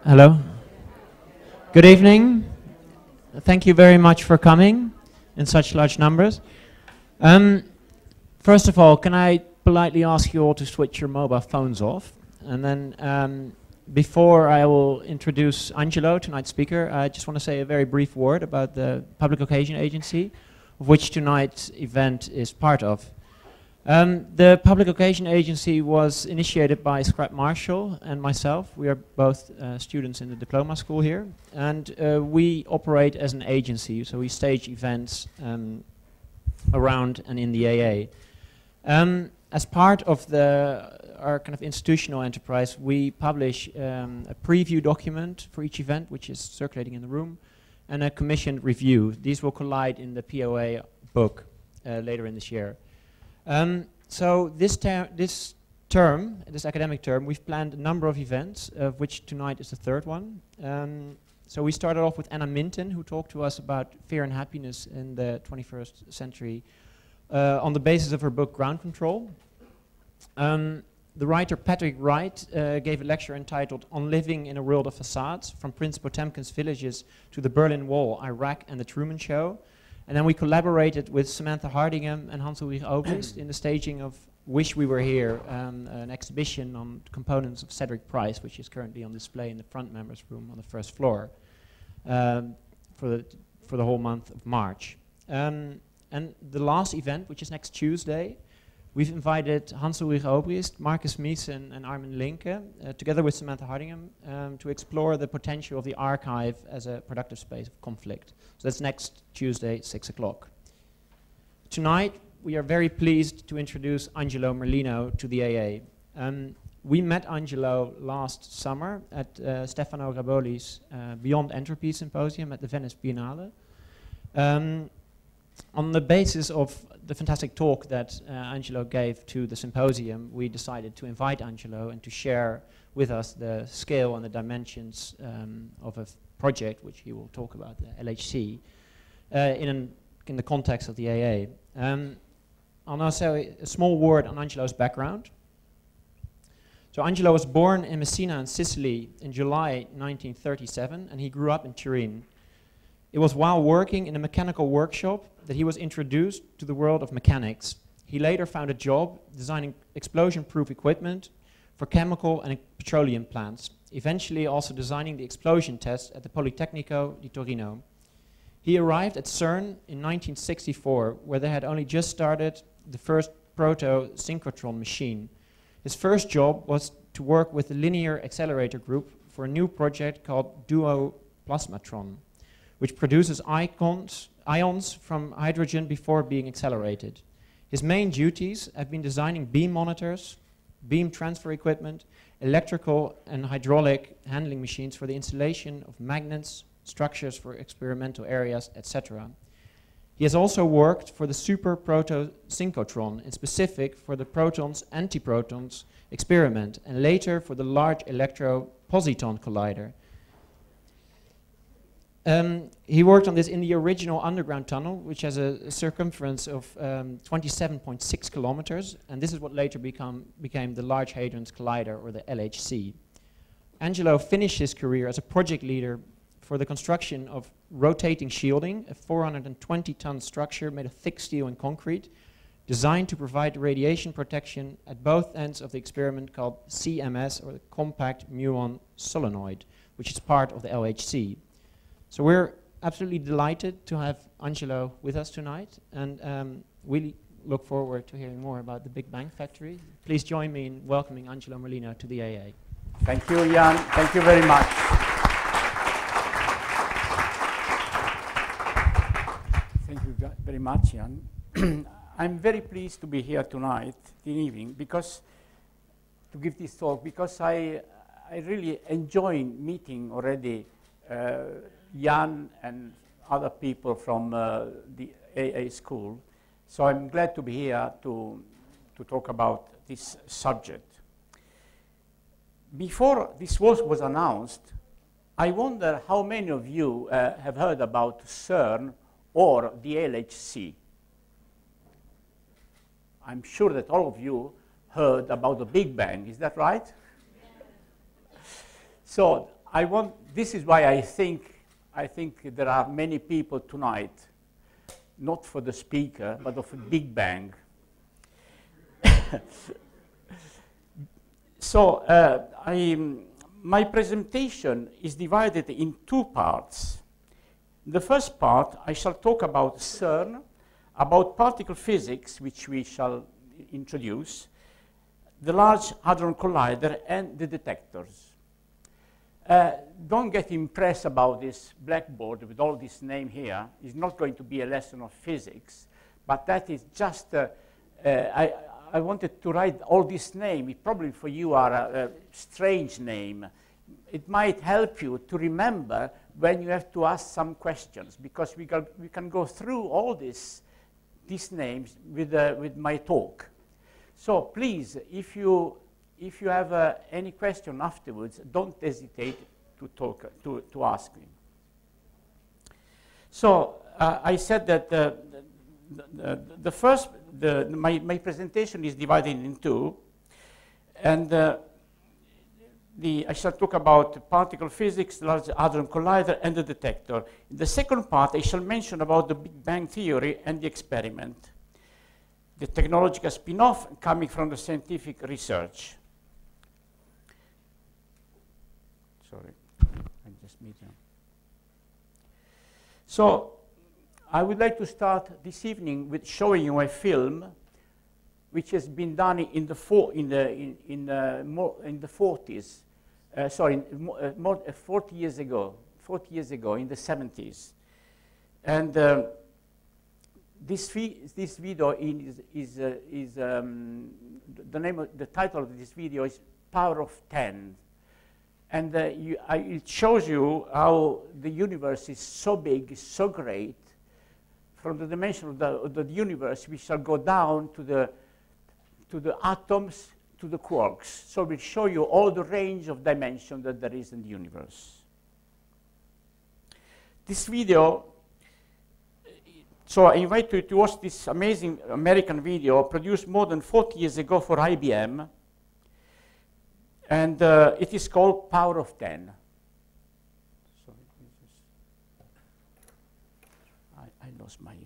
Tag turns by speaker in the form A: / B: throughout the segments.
A: Hello. Good evening. Thank you very much for coming in such large numbers. First of all, can I politely ask you all to switch your mobile phones off? And then before I will introduce Angelo, tonight's speaker, I just want to say a very brief word about the Public Occasion Agency, of which tonight's event is part of. The Public Occasion Agency was initiated by Scrap Marshall and myself. We are both students in the diploma school here, and we operate as an agency, so we stage events around and in the AA. As part of our kind of institutional enterprise, we publish a preview document for each event, which is circulating in the room, and a commissioned review. These will collide in the POA book later in this year. So this academic term, we've planned a number of events, of which tonight is the third one. So we started off with Anna Minton, who talked to us about fear and happiness in the 21st century on the basis of her book Ground Control. The writer Patrick Wright gave a lecture entitled On Living in a World of Facades, from Prince Potemkin's Villages to the Berlin Wall, Iraq and the Truman Show. And then we collaborated with Samantha Hardingham and Hans-Ulrich Obrist in the staging of Wish We Were Here, an exhibition on components of Cedric Price, which is currently on display in the front members room on the first floor for the whole month of March. And the last event, which is next Tuesday, we've invited Hans-Ulrich Obrist, Marcus Miesen and Armin Linke, together with Samantha Hardingham, to explore the potential of the archive as a productive space of conflict. So that's next Tuesday, 6 o'clock. Tonight, we are very pleased to introduce Angelo Merlino to the AA. We met Angelo last summer at Stefano Raboli's Beyond Entropy Symposium at the Venice Biennale. On the basis of the fantastic talk that Angelo gave to the symposium, we decided to invite Angelo and to share with us the scale and the dimensions of a project which he will talk about, the LHC, in the context of the AA. I'll now say a small word on Angelo's background. So Angelo was born in Messina in Sicily in July 1937, and he grew up in Turin. It was while working in a mechanical workshop that he was introduced to the world of mechanics. He later found a job designing explosion-proof equipment for chemical and petroleum plants, eventually also designing the explosion test at the Politecnico di Torino. He arrived at CERN in 1964, where they had only just started the first proto-synchrotron machine. His first job was to work with the linear accelerator group for a new project called Duo Plasmatron, which produces ions from hydrogen before being accelerated. His main duties have been designing beam monitors, beam transfer equipment, electrical and hydraulic handling machines for the installation of magnets, structures for experimental areas, etc. He has also worked for the super proto-synchrotron, in specific for the protons-antiprotons experiment, and later for the Large Hadron Collider. He worked on this in the original underground tunnel, which has a circumference of 27.6 kilometers, and this is what later became the Large Hadron Collider, or the LHC. Angelo finished his career as a project leader for the construction of rotating shielding, a 420-ton structure made of thick steel and concrete, designed to provide radiation protection at both ends of the experiment called CMS, or the Compact Muon Solenoid, which is part of the LHC. So we're absolutely delighted to have Angelo with us tonight, and we look forward to hearing more about the Big Bang Factory. Please join me in welcoming Angelo Merlino to the AA.
B: Thank you, Jan. Thank you very much. Thank you very much, Jan. I'm very pleased to be here tonight, this evening, because to give this talk, because I really enjoy meeting already Jan and other people from the AA school. So I'm glad to be here to talk about this subject. Before this was announced, I wonder how many of you have heard about CERN or the LHC. I'm sure that all of you heard about the Big Bang, is that right? So this is why I think there are many people tonight, not for the speaker, but of a Big Bang. So my presentation is divided in two parts. The first part, I shall talk about CERN, about particle physics, which we shall introduce, the Large Hadron Collider, and the detectors. Don't get impressed about this blackboard with all this name here. It's not going to be a lesson of physics, but that is just, I wanted to write all this name. It probably for you are a strange name. It might help you to remember when you have to ask some questions, because we can go through all these names with my talk. So please, if you have any question afterwards, don't hesitate to ask me. So I said that my presentation is divided in two, and I shall talk about particle physics, the Large Hadron Collider, and the detector. In the second part, I shall mention about the Big Bang theory and the experiment, the technological spin-off coming from the scientific research. Sorry, I just made them. So I would like to start this evening with showing you a film which has been done in the 40s. 40 years ago, in the 70s. And this video the title of this video is Power of 10. And it shows you how the universe is so big, so great. From the dimension of the universe, we shall go down to the atoms, to the quarks. So we'll show you all the range of dimension that there is in the universe. This video, so I invite you to watch this amazing American video produced more than 40 years ago for IBM. And it is called Power of 10. Sorry, I lost my...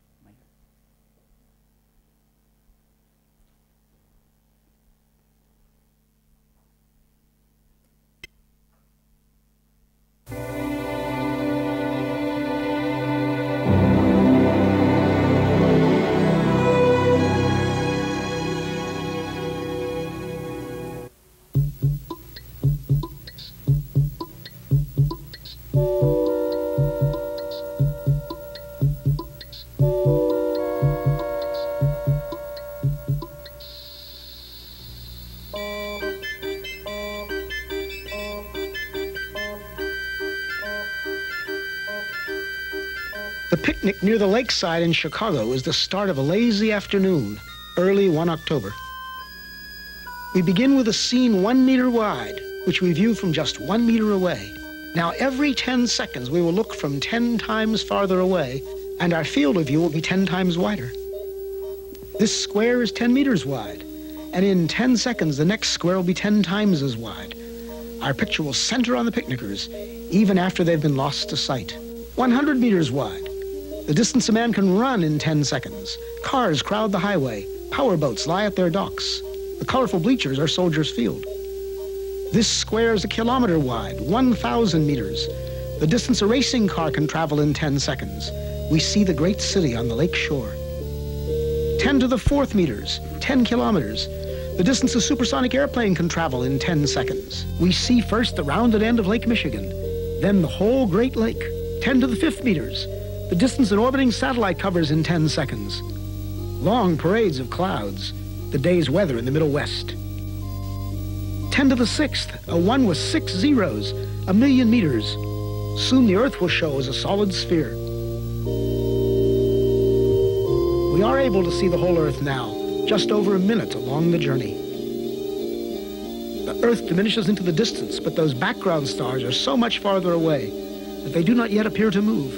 C: The picnic near the lakeside in Chicago is the start of a lazy afternoon, early one October. We begin with a scene 1 meter wide, which we view from just 1 meter away. Now, every 10 seconds, we will look from 10 times farther away, and our field of view will be 10 times wider. This square is 10 meters wide, and in 10 seconds, the next square will be 10 times as wide. Our picture will center on the picnickers, even after they've been lost to sight. 100 meters wide. The distance a man can run in 10 seconds. Cars crowd the highway. Powerboats lie at their docks. The colorful bleachers are Soldiers Field. This square is 1 kilometer wide, 1,000 meters. The distance a racing car can travel in 10 seconds. We see the great city on the lake shore. 10 to the 4th meters, 10 kilometers. The distance a supersonic airplane can travel in 10 seconds. We see first the rounded end of Lake Michigan, then the whole Great Lake. 10 to the 5th meters. The distance an orbiting satellite covers in 10 seconds. Long parades of clouds, the day's weather in the Middle West. 10 to the 6th, a 1 with 6 zeros, 1,000,000 meters. Soon the Earth will show as a solid sphere. We are able to see the whole Earth now, just over a minute along the journey. The Earth diminishes into the distance, but those background stars are so much farther away that they do not yet appear to move.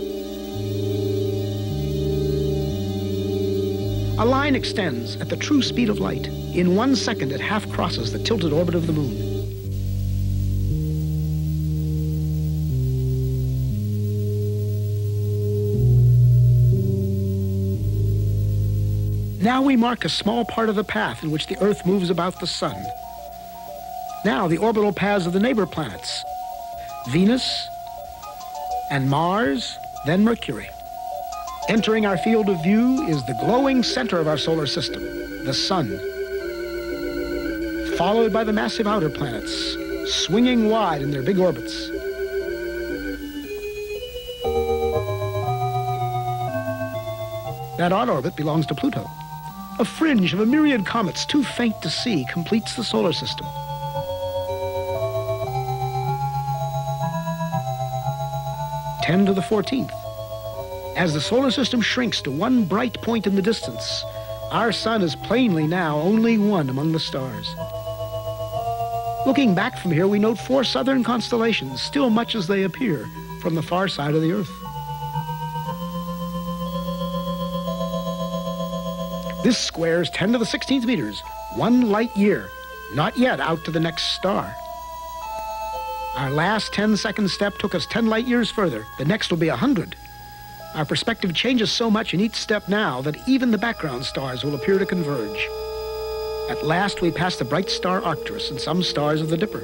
C: A line extends at the true speed of light. In 1 second, it half crosses the tilted orbit of the moon. Now we mark a small part of the path in which the Earth moves about the Sun. Now the orbital paths of the neighbor planets, Venus and Mars, then Mercury. Entering our field of view is the glowing center of our solar system, the Sun, followed by the massive outer planets, swinging wide in their big orbits. That odd orbit belongs to Pluto. A fringe of a myriad comets too faint to see completes the solar system. Ten to the 14th. As the solar system shrinks to one bright point in the distance, our sun is plainly now only one among the stars. Looking back from here, we note 4 southern constellations, still much as they appear from the far side of the Earth. This squares 10 to the 16th meters, 1 light year, not yet out to the next star. Our last 10-second step took us 10 light years further. The next will be 100. Our perspective changes so much in each step now that even the background stars will appear to converge. At last, we pass the bright star Arcturus and some stars of the Dipper.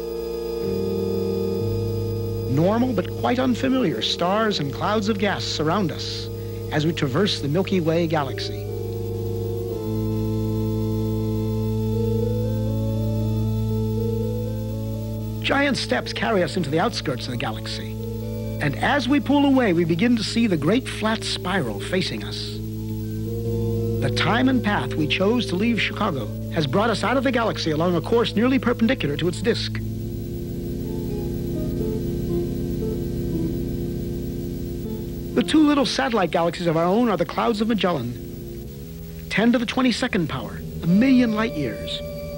C: Normal but quite unfamiliar stars and clouds of gas surround us as we traverse the Milky Way galaxy. Giant steps carry us into the outskirts of the galaxy. And as we pull away, we begin to see the great flat spiral facing us. The time and path we chose to leave Chicago has brought us out of the galaxy along a course nearly perpendicular to its disk. The 2 little satellite galaxies of our own are the clouds of Magellan, 10 to the 22nd power, 1,000,000 light years.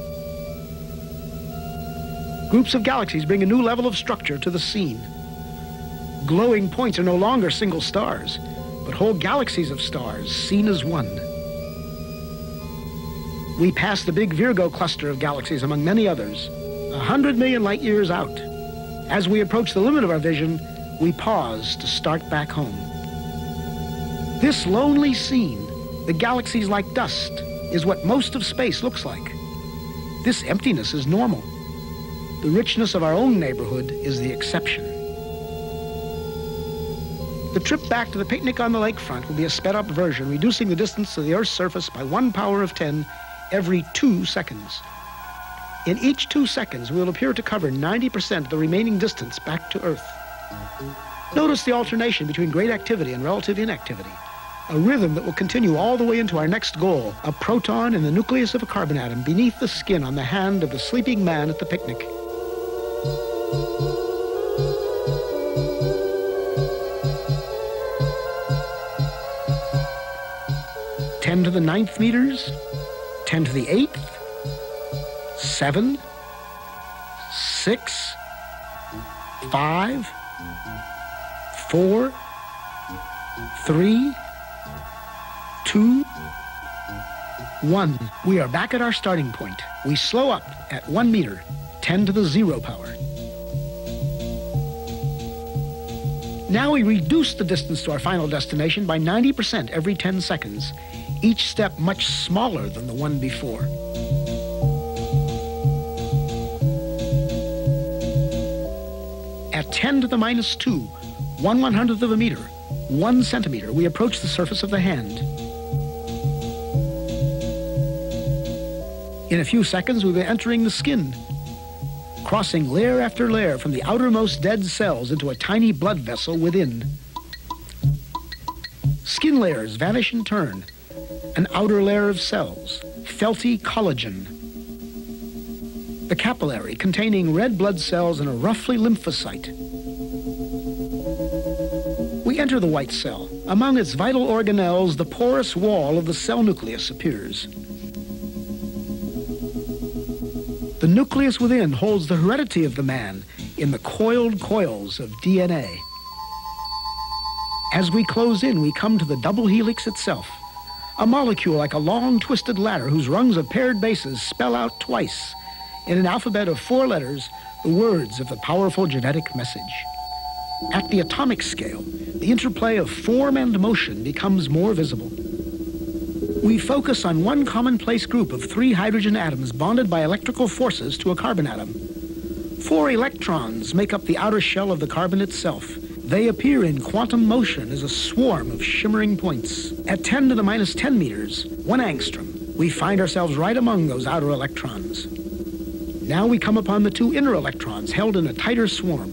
C: Groups of galaxies bring a new level of structure to the scene. Glowing points are no longer single stars, but whole galaxies of stars seen as one. We pass the big Virgo cluster of galaxies among many others, 100 million light years out. As we approach the limit of our vision, we pause to start back home. This lonely scene, the galaxies like dust, is what most of space looks like. This emptiness is normal. The richness of our own neighborhood is the exception. The trip back to the picnic on the lakefront will be a sped-up version, reducing the distance to the Earth's surface by 1 power of 10 every 2 seconds. In each 2 seconds, we will appear to cover 90% of the remaining distance back to Earth. Notice the alternation between great activity and relative inactivity, a rhythm that will continue all the way into our next goal, a proton in the nucleus of a carbon atom beneath the skin on the hand of the sleeping man at the picnic. Ten to the 9th meters, 10 to the 8th, 7, 6, 5, 4, 3, 2, 1. We are back at our starting point. We slow up at 1 meter, 10 to the 0 power. Now we reduce the distance to our final destination by 90% every 10 seconds, each step much smaller than the one before. At 10 to the minus 2, 1/100th of a meter, 1 centimeter, we approach the surface of the hand. In a few seconds, we'll be entering the skin, crossing layer after layer from the outermost dead cells into a tiny blood vessel within. Skin layers vanish in turn. An outer layer of cells, felty collagen. The capillary containing red blood cells and a roughly lymphocyte. We enter the white cell. Among its vital organelles, the porous wall of the cell nucleus appears. The nucleus within holds the heredity of the man in the coiled coils of DNA. As we close in, we come to the double helix itself, a molecule like a long twisted ladder whose rungs of paired bases spell out twice, in an alphabet of 4 letters, the words of the powerful genetic message. At the atomic scale, the interplay of form and motion becomes more visible. We focus on one commonplace group of 3 hydrogen atoms bonded by electrical forces to a carbon atom. 4 electrons make up the outer shell of the carbon itself. They appear in quantum motion as a swarm of shimmering points. At 10 to the minus 10 meters, 1 angstrom, we find ourselves right among those outer electrons. Now we come upon the 2 inner electrons held in a tighter swarm.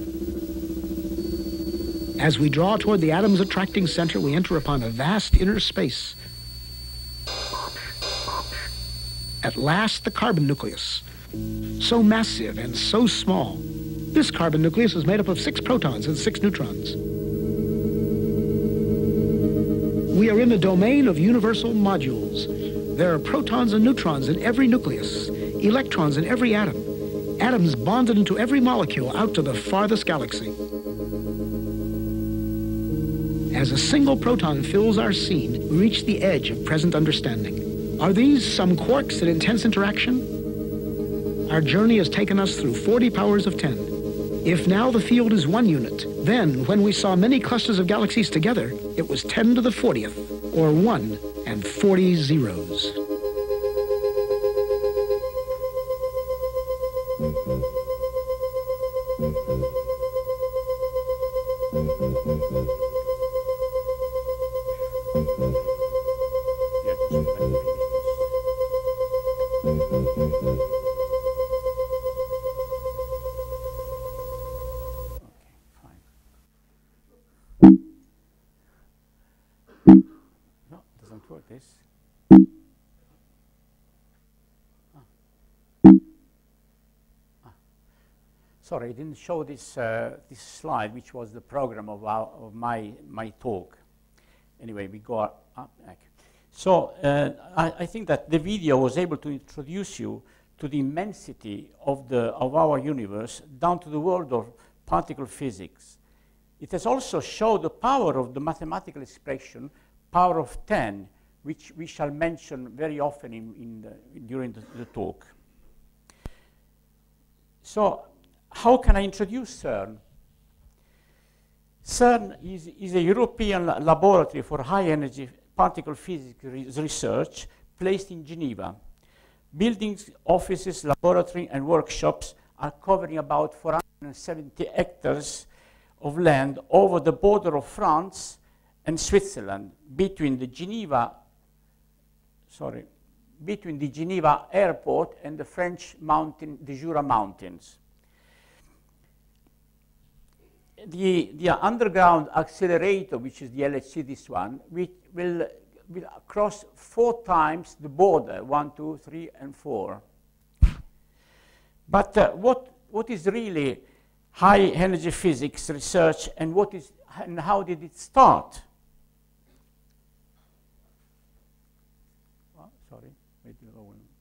C: As we draw toward the atom's attracting center, we enter upon a vast inner space. At last, the carbon nucleus. So massive and so small. This carbon nucleus is made up of 6 protons and 6 neutrons. We are in the domain of universal modules. There are protons and neutrons in every nucleus, electrons in every atom, atoms bonded into every molecule out to the farthest galaxy. As a single proton fills our scene, we reach the edge of present understanding. Are these some quarks in intense interaction? Our journey has taken us through 40 powers of 10. If now the field is 1 unit, then when we saw many clusters of galaxies together, it was 10 to the 40th, or 1 and 40 zeros.
B: Sorry, I didn't show this this slide, which was the program of my talk. Anyway, we go up. So I think that the video was able to introduce you to the immensity of our universe, down to the world of particle physics. It has also showed the power of the mathematical expression, power of 10, which we shall mention very often during the talk. So, how can I introduce CERN? CERN is a European laboratory for high-energy particle physics research placed in Geneva. Buildings, offices, laboratory, and workshops are covering about 470 hectares of land over the border of France and Switzerland, between the Geneva airport and the French mountain, the Jura Mountains. The underground accelerator, which is the LHC, this one, will cross 4 times the border, 1, 2, 3, and 4. But what is really high energy physics research, and how did it start? Oh, sorry, wait a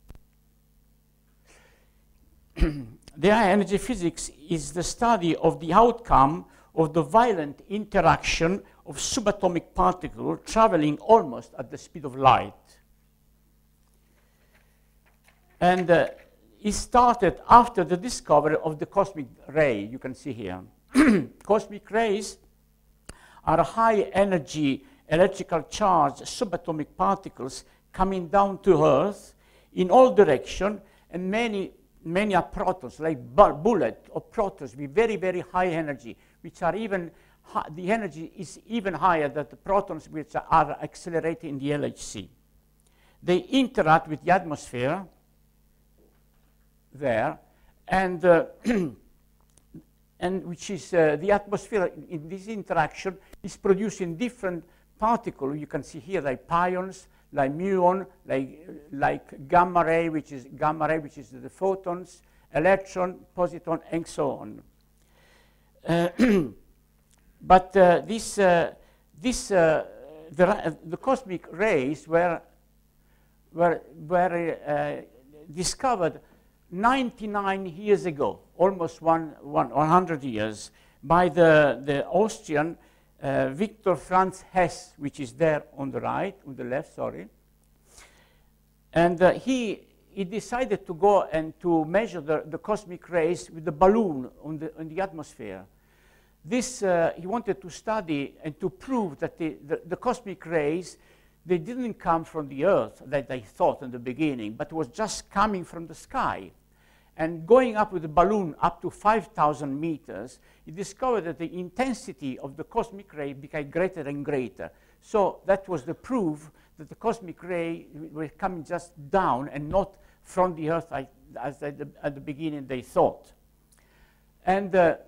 B: moment. The high energy physics is the study of the outcome of the violent interaction of subatomic particles traveling almost at the speed of light. And it started after the discovery of the cosmic ray, you can see here. Cosmic rays are high energy electrical charged subatomic particles coming down to Earth in all directions, and many are protons, like bullet or protons with very, very high energy, which are even, the energy is even higher than the protons which are accelerated in the LHC. They interact with the atmosphere there, and which is the atmosphere in this interaction is producing different particles. You can see here like pions, like muon, like gamma ray, which is the photons, electron, positron, and so on. But the cosmic rays were discovered 99 years ago, almost 100 years, by the Austrian Victor Franz Hess, which is there on the left, sorry. And he decided to go and to measure the cosmic rays with the balloon on the atmosphere. This, he wanted to study and to prove that the cosmic rays they didn't come from the Earth that they thought in the beginning, but was just coming from the sky. And going up with a balloon up to 5,000 meters, he discovered that the intensity of the cosmic ray became greater and greater. So that was the proof that the cosmic ray were coming just down and not from the Earth as at the beginning they thought. And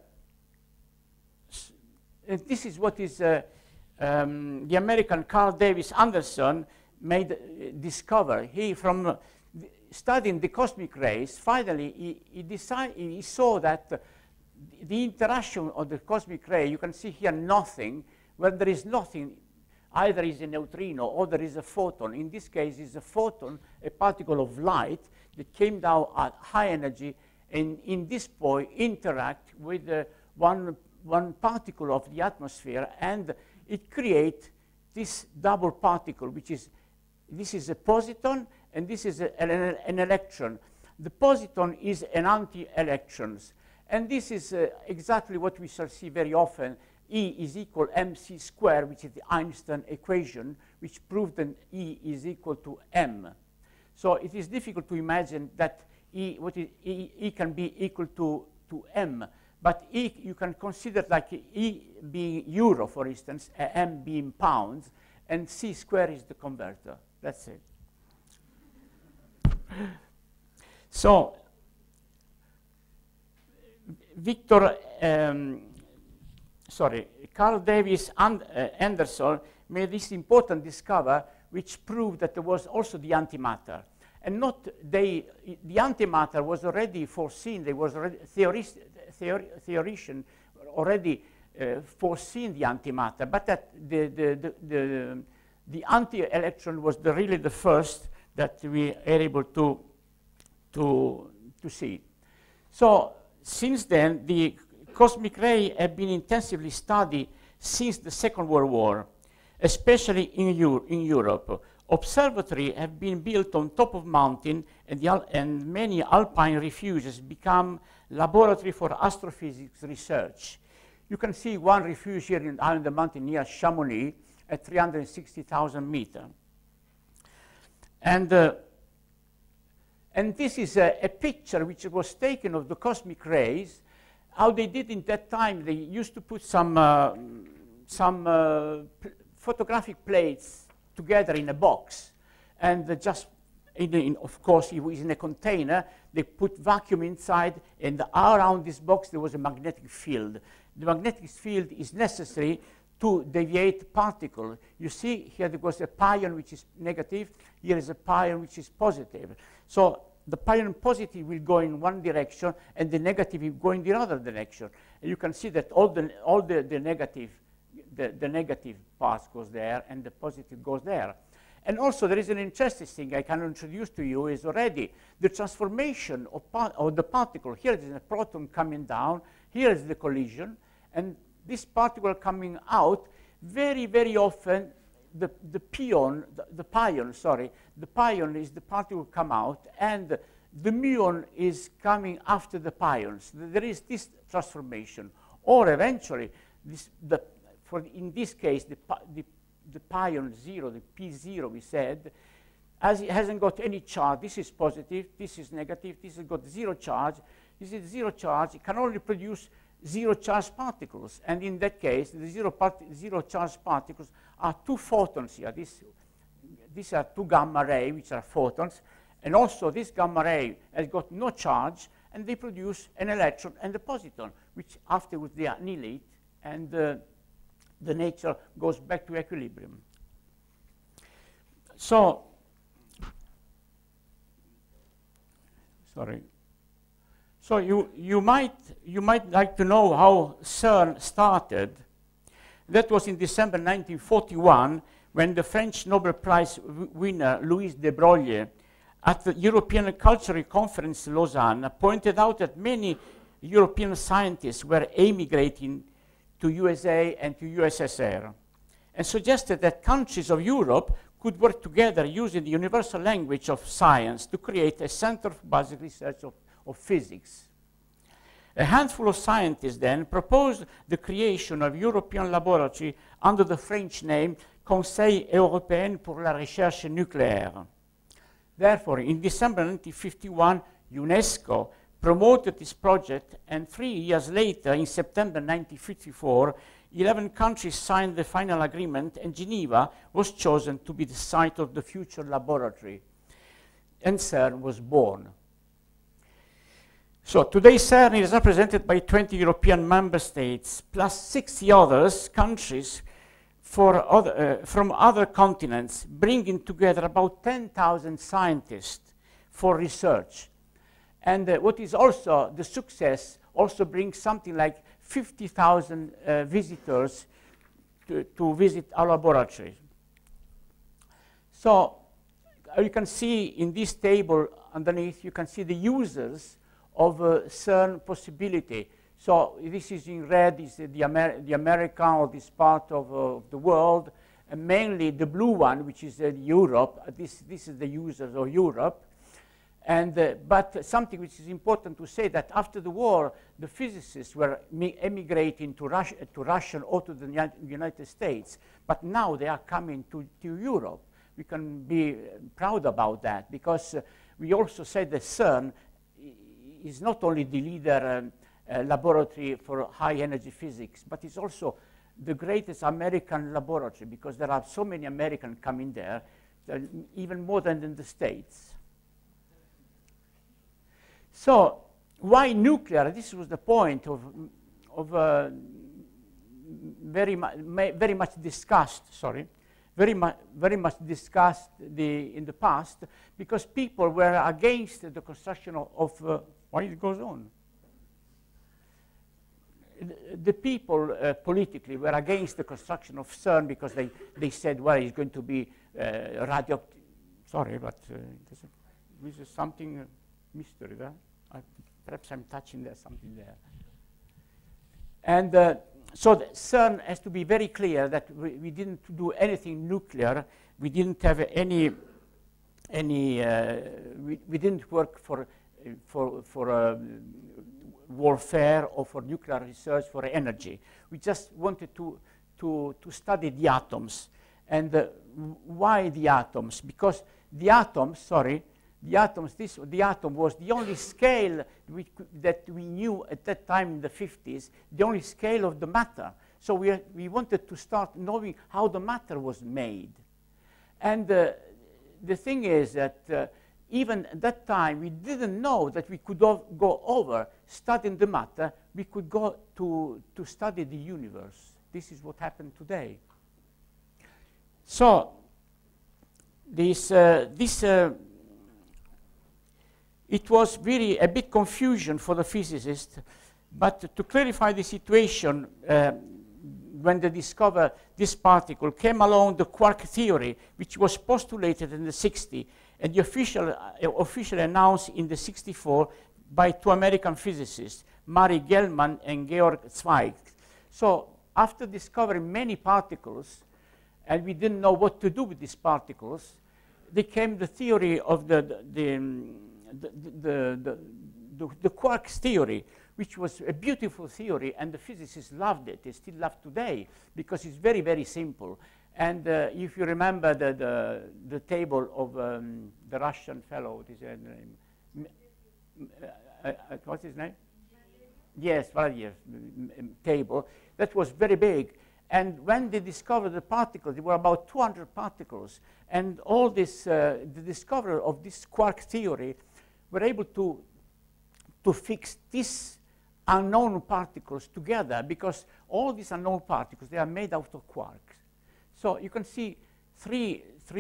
B: this is what is the American Carl Davis Anderson discover. He, from studying the cosmic rays, finally he saw that the interaction of the cosmic ray, you can see here nothing, where there is nothing, either is a neutrino or there is a photon. In this case, it's a photon, a particle of light that came down at high energy, and in this point interact with one particle of the atmosphere, and it creates this double particle, which is, this is a positon, and this is an electron. The positon is an anti-electron. And this is exactly what we shall see very often. E is equal mc squared, which is the Einstein equation, which proved that E is equal to m. So it is difficult to imagine that E can be equal to m. But E, you can consider like E being euro, for instance, m being pounds, and c squared is the converter. That's it. So Carl Davis Anderson made this important discovery, which proved that there was also the antimatter. And not the antimatter was already foreseen. There was already theoretician already foreseen the antimatter, but that the anti-electron was really the first that we are able to see. So since then, the cosmic ray have been intensively studied since the Second World War, especially in Europe. Observatories have been built on top of mountains, and many alpine refuges become laboratory for astrophysics research. You can see one refuge here in the mountain near Chamonix at 360,000 meters. And this is a picture which was taken of the cosmic rays. How they did in that time, they used to put some photographic plates together in a box, and just, of course, it was in a container. They put vacuum inside, and around this box there was a magnetic field. The magnetic field is necessary to deviate particle. You see here there was a pion which is negative, here is a pion which is positive. So the pion positive will go in one direction and the negative will go in the other direction. And you can see that all the negative parts goes there and the positive goes there. And also there is an interesting thing I can introduce to you is already the transformation of the particle. Here is a proton coming down, here is the collision, and this particle coming out, very, very often the pion is the particle come out, and the muon is coming after the pions. There is this transformation. Or eventually, in this case, the pion 0, the P0 we said, as it hasn't got any charge, this is positive, this is negative, this has got 0 charge, this is 0 charge, it can only produce 0 charge particles. And in that case, the 0 charge particles are 2 photons here. These are 2 gamma rays, which are photons. And also this gamma ray has got no charge, and they produce an electron and a positon, which afterwards they annihilate, and the nature goes back to equilibrium. So, So you might like to know how CERN started. That was in December 1941, when the French Nobel Prize winner Louis de Broglie at the European Cultural Conference in Lausanne pointed out that many European scientists were emigrating to USA and to USSR, and suggested that countries of Europe could work together using the universal language of science to create a center for basic research of physics. A handful of scientists then proposed the creation of European laboratory under the French name Conseil européen pour la recherche nucléaire. Therefore, in December 1951, UNESCO promoted this project, and 3 years later, in September 1954, 11 countries signed the final agreement, and Geneva was chosen to be the site of the future laboratory. And CERN was born. So today CERN is represented by 20 European member states, plus 60 other countries from other continents, bringing together about 10,000 scientists for research. And what is also the success also brings something like 50,000 visitors to visit our laboratory. So you can see in this table underneath, you can see the users of CERN possibility. So this is in red, is the American or this part of the world, and mainly the blue one, which is Europe. This is the users of Europe. And, but something which is important to say that after the war, the physicists were emigrating to Russia or to the United States. But now they are coming to Europe. We can be proud about that, because we also say that CERN is not only the leader laboratory for high energy physics, but it's also the greatest American laboratory, because there are so many Americans coming there, even more than in the States. So why nuclear? This was the point of very much discussed, very much discussed in the past, because people were against the construction of why it goes on? The people politically were against the construction of CERN because they said, well, it's going to be radioactive. Sorry, but this is something mystery there. Perhaps I'm touching there, something there. And so the CERN has to be very clear that we didn't do anything nuclear. We didn't have we didn't work for warfare or for nuclear research for energy. We just wanted to study the atoms. And why the atoms? Because the atoms, the atom was the only scale that we knew at that time in the 50s, the only scale of the matter. So we wanted to start knowing how the matter was made. And the thing is that even at that time, we didn't know that we could go over studying the matter. We could go to study the universe. This is what happened today. So it was really a big confusion for the physicists, but to clarify the situation, when they discovered this particle, came along the quark theory, which was postulated in the 60s, and the officially announced in the 64 by 2 American physicists, Murray Gell-Mann and Georg Zweig. So after discovering many particles, and we didn't know what to do with these particles, there came the theory of the quark theory, which was a beautiful theory, and the physicists loved it. They still love today, because it's very, very simple. And if you remember the table of the Russian fellow, what's his name? Yes, Valadier's table. That was very big. And when they discovered the particles, there were about 200 particles. And all this, the discovery of this quark theory were able to fix these unknown particles together, because all these unknown particles, they are made out of quarks. So you can see three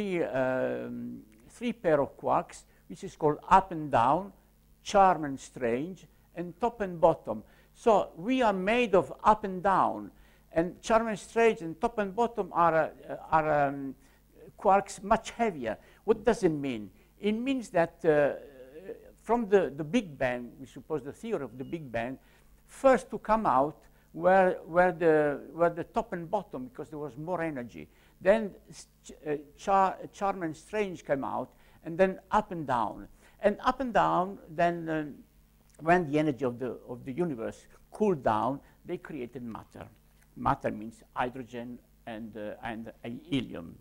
B: pair of quarks, which is called up and down, charm and strange, and top and bottom. So we are made of up and down, and charm and strange and top and bottom are quarks much heavier. What does it mean? It means that from the Big Bang, we suppose the theory of the Big Bang, first to come out were the top and bottom, because there was more energy. Then charm and strange came out, and then up and down. And up and down, then when the energy of the universe cooled down, they created matter. Matter means hydrogen, and helium.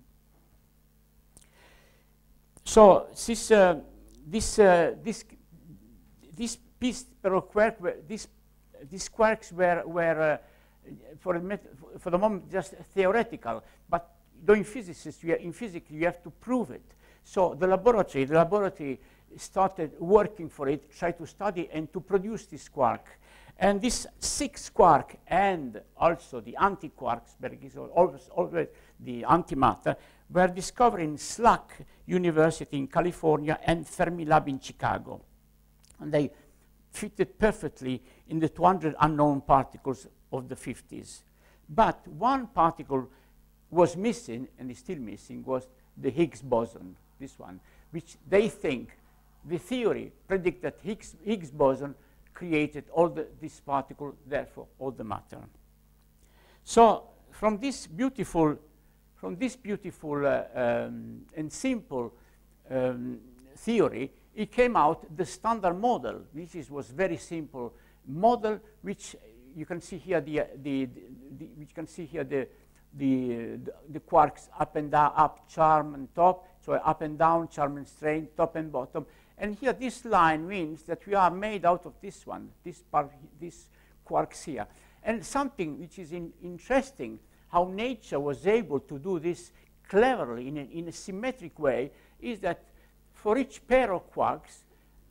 B: So these quarks were for the moment just theoretical, but doing physicists, in physics you have to prove it. So the laboratory started working for it, tried to study and to produce this quark. And this 6 quark and also the anti-quarks, always the antimatter, were discovered in SLAC University in California and Fermilab in Chicago. And they fitted perfectly in the 200 unknown particles of the 50s. But one particle was missing, and is still missing, was the Higgs boson, this one, which they think, the theory predicts that Higgs boson created all this particle, therefore all the matter. So from this beautiful and simple theory, it came out the standard model. This was very simple model, which you can see here the quarks up and down, up, charm and top, so up and down, charm and strain, top and bottom. And here this line means that we are made out of this one, this quarks here. And something which is interesting, how nature was able to do this cleverly in a symmetric way, is that for each pair of quarks,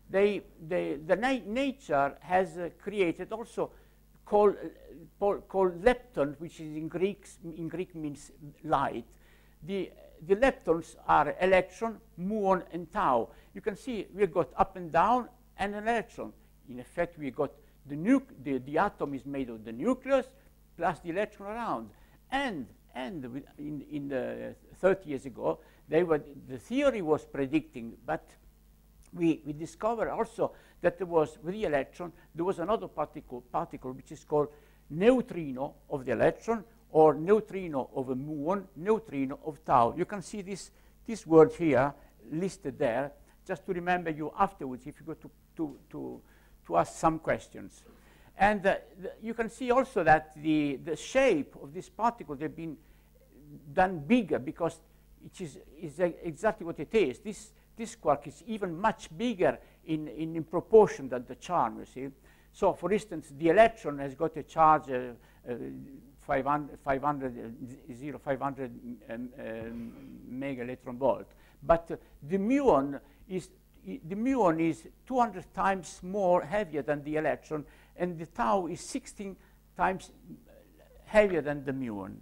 B: nature has created also called lepton, which is in Greek means light. The leptons are electron, muon, and tau. You can see we've got up and down and an electron. In effect, we got the atom is made of the nucleus plus the electron around. And in the 30 years ago, the theory was predicting, but we discovered also that there was, with the electron, there was another particle which is called neutrino of the electron, or neutrino of a muon, neutrino of tau. You can see this word here listed there, just to remember you afterwards if you go to ask some questions. And you can see also that the shape of this particle, they've been done bigger because it is exactly what it is. This quark is even much bigger in proportion than the charm, you see. So, for instance, the electron has got a charge 500 mega electron volt, but the muon is 200 times more heavier than the electron, and the tau is 16 times heavier than the muon.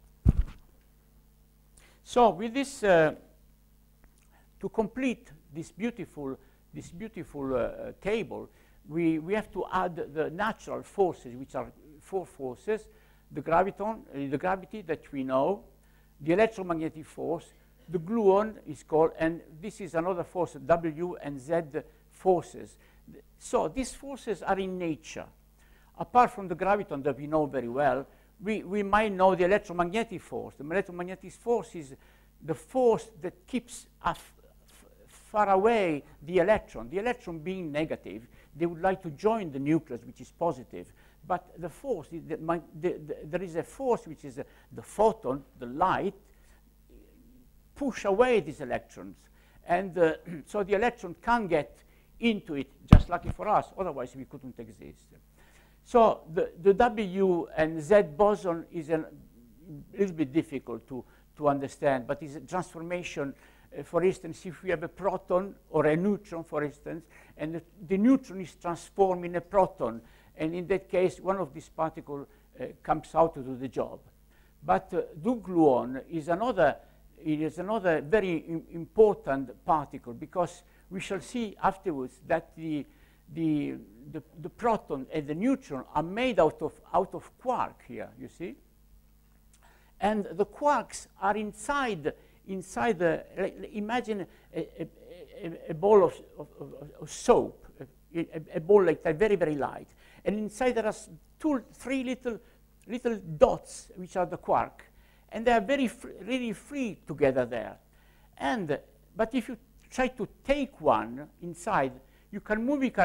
B: So with this, to complete this beautiful table, we have to add the natural forces, which are 4 forces: the gravity that we know, the electromagnetic force, the gluon is called, and this is another force, W and Z forces. So these forces are in nature. Apart from the graviton that we know very well, we might know the electromagnetic force. The electromagnetic force is the force that keeps far away the electron. The electron being negative, they would like to join the nucleus, which is positive. But the force, there is a force which is the photon, the light, push away these electrons. And so the electron can't get into it, just lucky for us, otherwise we couldn't exist. So the W and Z boson is a little bit difficult to understand, but it's a transformation. For instance, if we have a proton or a neutron, for instance, and the neutron is transformed in a proton, and in that case, one of these particles comes out to do the job. But the gluon is another very important particle, because we shall see afterwards that the proton and the neutron are made out of quark here, you see. And the quarks are inside imagine a bowl of soap, a bowl like that, very, very light. And inside there are 3 little dots, which are the quark. And they are really free together there. But if you try to take one inside, you can move it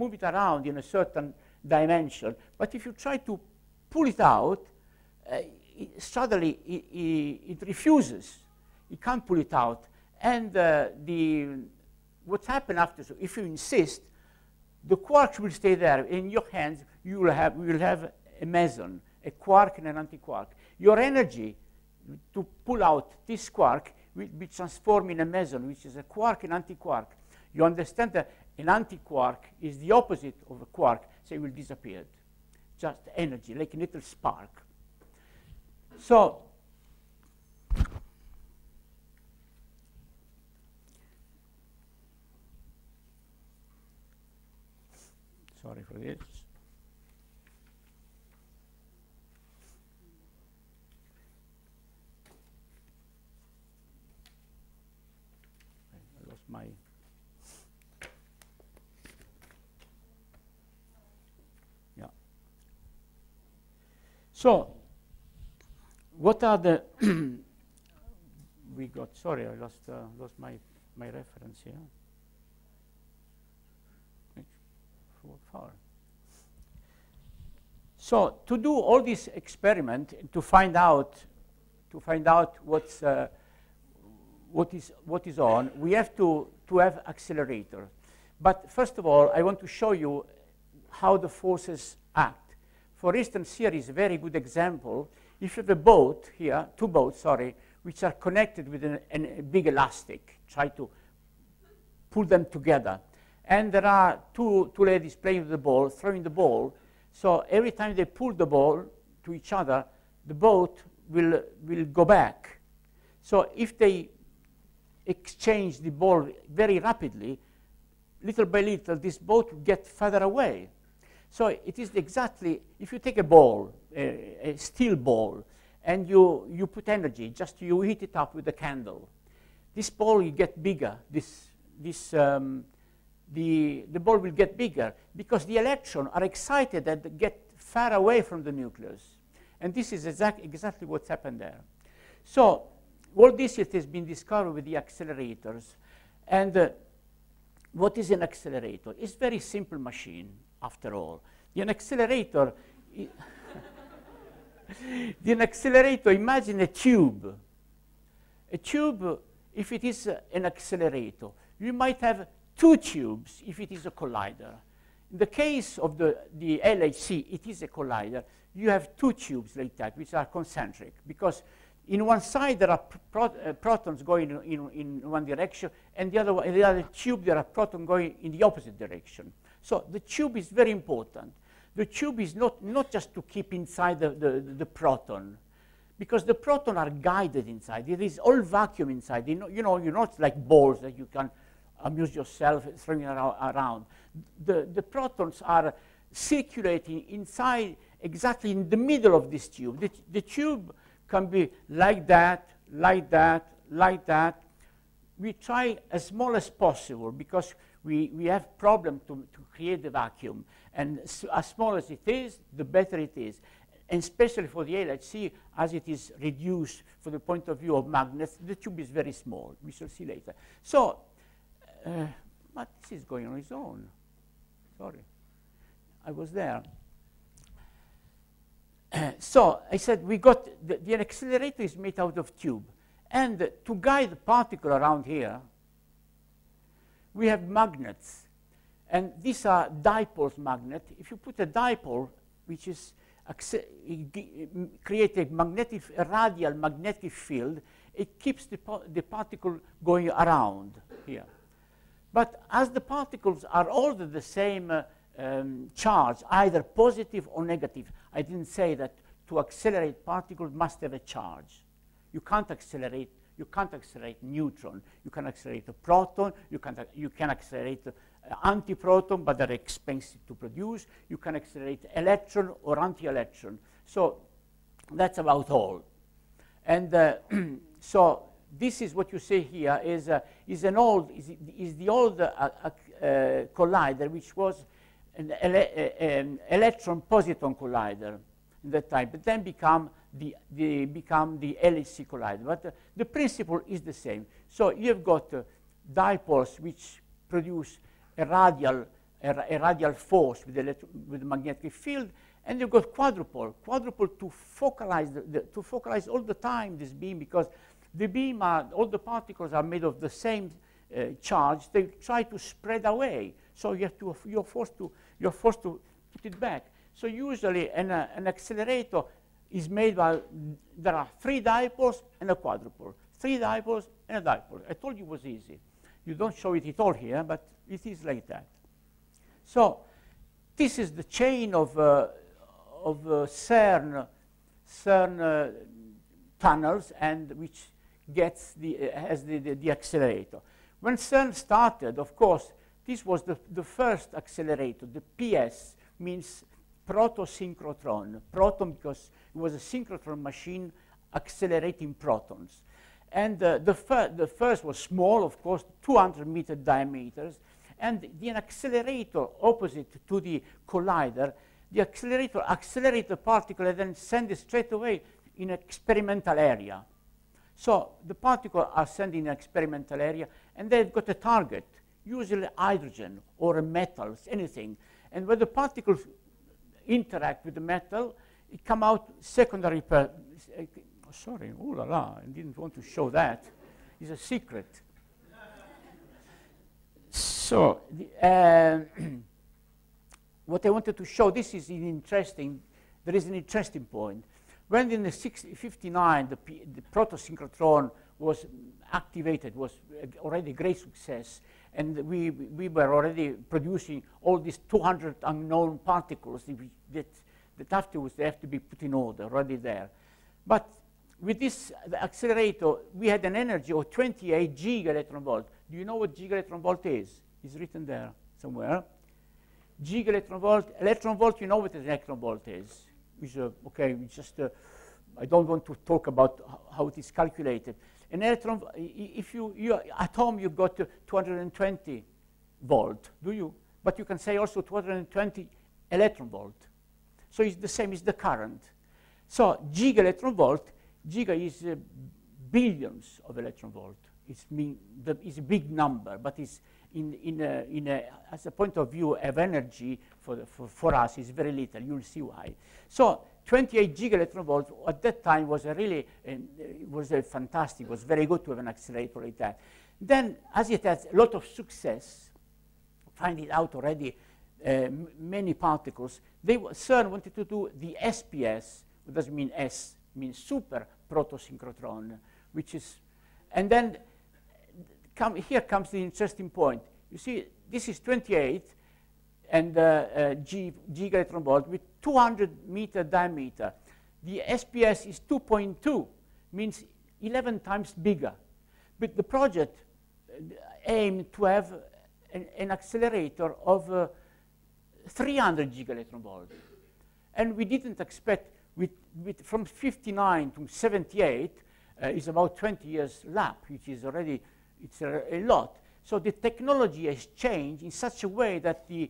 B: around in a certain dimension. But if you try to pull it out, suddenly it refuses. You can't pull it out. And what's happened after, so if you insist, the quarks will stay there. In your hands, you will have a meson, a quark and an antiquark. Your energy to pull out this quark will be transformed in a meson, which is a quark and antiquark. You understand that an antiquark is the opposite of a quark, so it will disappear. Just energy, like a little spark. So, sorry for this. I lost my... Yeah. So, what are the... we got... Sorry, I lost my reference here. Far. So to do all this experiment to find out what is on, we have to have accelerator. But first of all, I want to show you how the forces act. For instance, here is a very good example. If you have a boat here, two boats, sorry, which are connected with a big elastic, try to pull them together. And there are two ladies playing with the ball, throwing the ball. So every time they pull the ball to each other, the boat will go back. So if they exchange the ball very rapidly, little by little, this boat will get further away. So it is exactly, if you take a ball, a steel ball, and you put energy, just you heat it up with a candle, this ball will get bigger. The ball will get bigger because the electrons are excited and get far away from the nucleus. And this is exactly what's happened there. So all this has been discovered with the accelerators. And what is an accelerator? It's a very simple machine, after all. An accelerator, imagine a tube. A tube, if it is an accelerator, you might have two tubes if it is a collider. In the case of the LHC, it is a collider. You have two tubes like that, which are concentric, because in one side there are protons going in one direction, and in the other tube there are protons going in the opposite direction. So the tube is very important. The tube is not just to keep inside the proton, because the protons are guided inside. There is all vacuum inside. You're not like balls that you can amuse yourself throwing around. The protons are circulating inside, exactly in the middle of this tube. The tube can be like that, like that, like that. We try as small as possible because we have problem to create the vacuum. And as small as it is, the better it is. And especially for the LHC, as it is reduced from the point of view of magnets, the tube is very small. We shall see later. So, but this is going on its own. Sorry, I was there. So I said we got the accelerator is made out of tube, and to guide the particle around here, we have magnets, and these are dipoles magnet. If you put a dipole, which is create a radial magnetic field, it keeps the particle going around here. But as the particles are all the same charge, either positive or negative, I didn't say that to accelerate particles must have a charge. You can't accelerate neutron. You can accelerate a proton. You can accelerate antiproton, but they're expensive to produce. You can accelerate electron or anti-electron. So that's about all. And so this is what you see here is the old collider, which was an electron-positron collider at that time, but then become the LHC collider. But the principle is the same. So you've got dipoles which produce a radial force with the magnetic field, And you've got quadruple to focalize all the time this beam, because the beam all the particles are made of the same charge. They try to spread away, so you're forced to put it back. So usually an accelerator is made by, there are 3 dipoles and a quadrupole, 3 dipoles and a dipole. I told you it was easy. You don't show it at all here, but it is like that. So this is the chain of CERN tunnels, and which gets has the accelerator. When CERN started, of course, this was the first accelerator. The PS means proto-synchrotron. Proton because it was a synchrotron machine accelerating protons. And the first was small, of course, 200-meter diameters. And the accelerator opposite to the collider, the accelerator accelerates the particle and then send it straight away in an experimental area. So the particles are sent in an experimental area, and they've got a target, usually hydrogen or metals, anything. And when the particles interact with the metal, it come out secondary sorry, ooh la la, I didn't want to show that. It's a secret. So what I wanted to show, this is there is an interesting point. When in the 59 the proto-synchrotron was activated, was already a great success, and we were already producing all these 200 unknown particles that afterwards they have to be put in order, already there. But with this accelerator, we had an energy of 28 giga-electron-volt. Do you know what giga-electron-volt is? It's written there somewhere. Giga-electron-volt, you know what an electron-volt is. Okay, just I don't want to talk about how it is calculated. An electron, if you at home you've got 220 volt, do you? But you can say also 220 electron volt. So it's the same as the current. So giga-electron-volt, giga is billions of electron volt. It's a big number, but it's as a point of view of energy for us is very little. You'll see why. So 28 giga-electron volt at that time was fantastic. It was very good to have an accelerator like that. Then, as it has a lot of success, finding out already many particles, CERN wanted to do the SPS. What does it mean? S means super proto-synchrotron, which is, and then here comes the interesting point. You see, this is 28 and giga-electron volt with 200-meter diameter. The SPS is 2.2, means 11 times bigger. But the project aimed to have an accelerator of 300 giga-electron volt. And we didn't expect, from 59 to 78, is about 20 years lap, which is already, it's a lot. So the technology has changed in such a way that the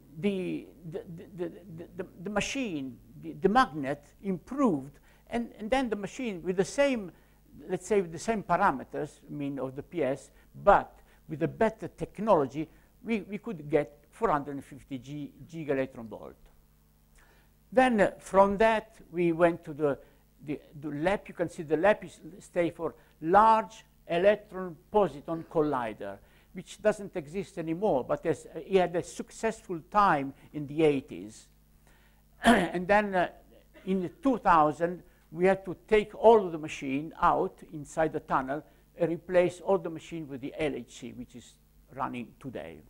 B: machine, the magnet improved, and then the machine with the same, let's say with the same parameters, I mean of the PS, but with a better technology, we could get 450 giga-electron volt. Then from that, we went to the LEP. You can see the LEP stands for Large Hadron Collider, which doesn't exist anymore, but he had a successful time in the 80s. And then in 2000, we had to take all of the machine out inside the tunnel and replace all the machine with the LHC, which is running today.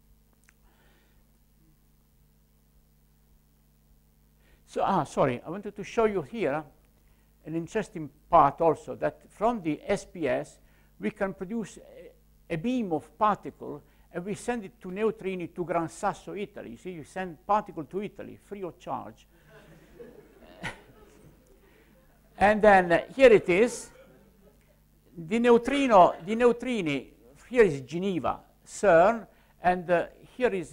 B: So, sorry, I wanted to show you here an interesting part also, that from the SPS, we can produce a beam of particle, and we send it to neutrini to Gran Sasso, Italy. You see, you send particle to Italy, free of charge. And then here it is. The neutrini, here is Geneva, CERN, and here is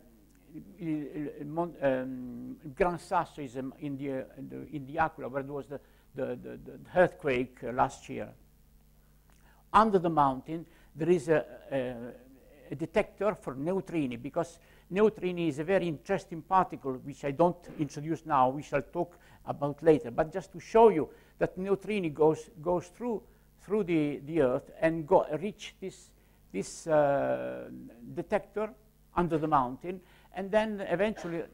B: Gran Sasso is in the Aquila, where there was the earthquake last year. Under the mountain, there is a detector for neutrini, because neutrini is a very interesting particle, which I don't introduce now. We shall talk about later. But just to show you that neutrini goes through the Earth and reach this detector under the mountain, and then eventually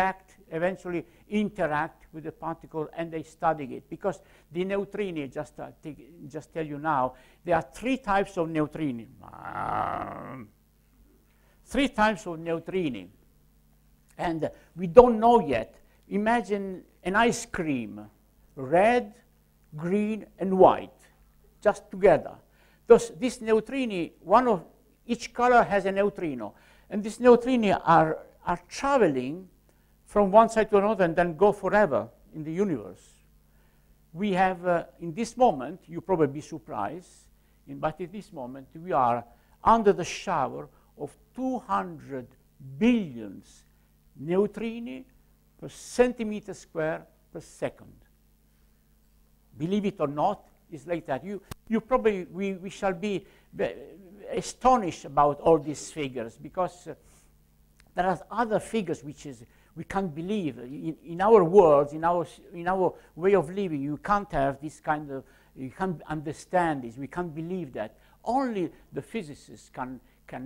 B: interact with the particle, and they study it. Because the neutrini, just tell you now, there are 3 types of neutrini. 3 types of neutrini. And we don't know yet. Imagine an ice cream, red, green, and white, just together. These neutrini, one of each color has a neutrino. And these neutrini are traveling from one side to another and then go forever in the universe. We have, in this moment, you probably be surprised, but at this moment, we are under the shower of 200 billion neutrini per centimeter square per second. Believe it or not, it's like that. You probably, we shall be astonished about all these figures, because there are other figures which we can't believe. In our world, in our way of living, you can't have this kind of, you can't understand this, we can't believe that. Only the physicists can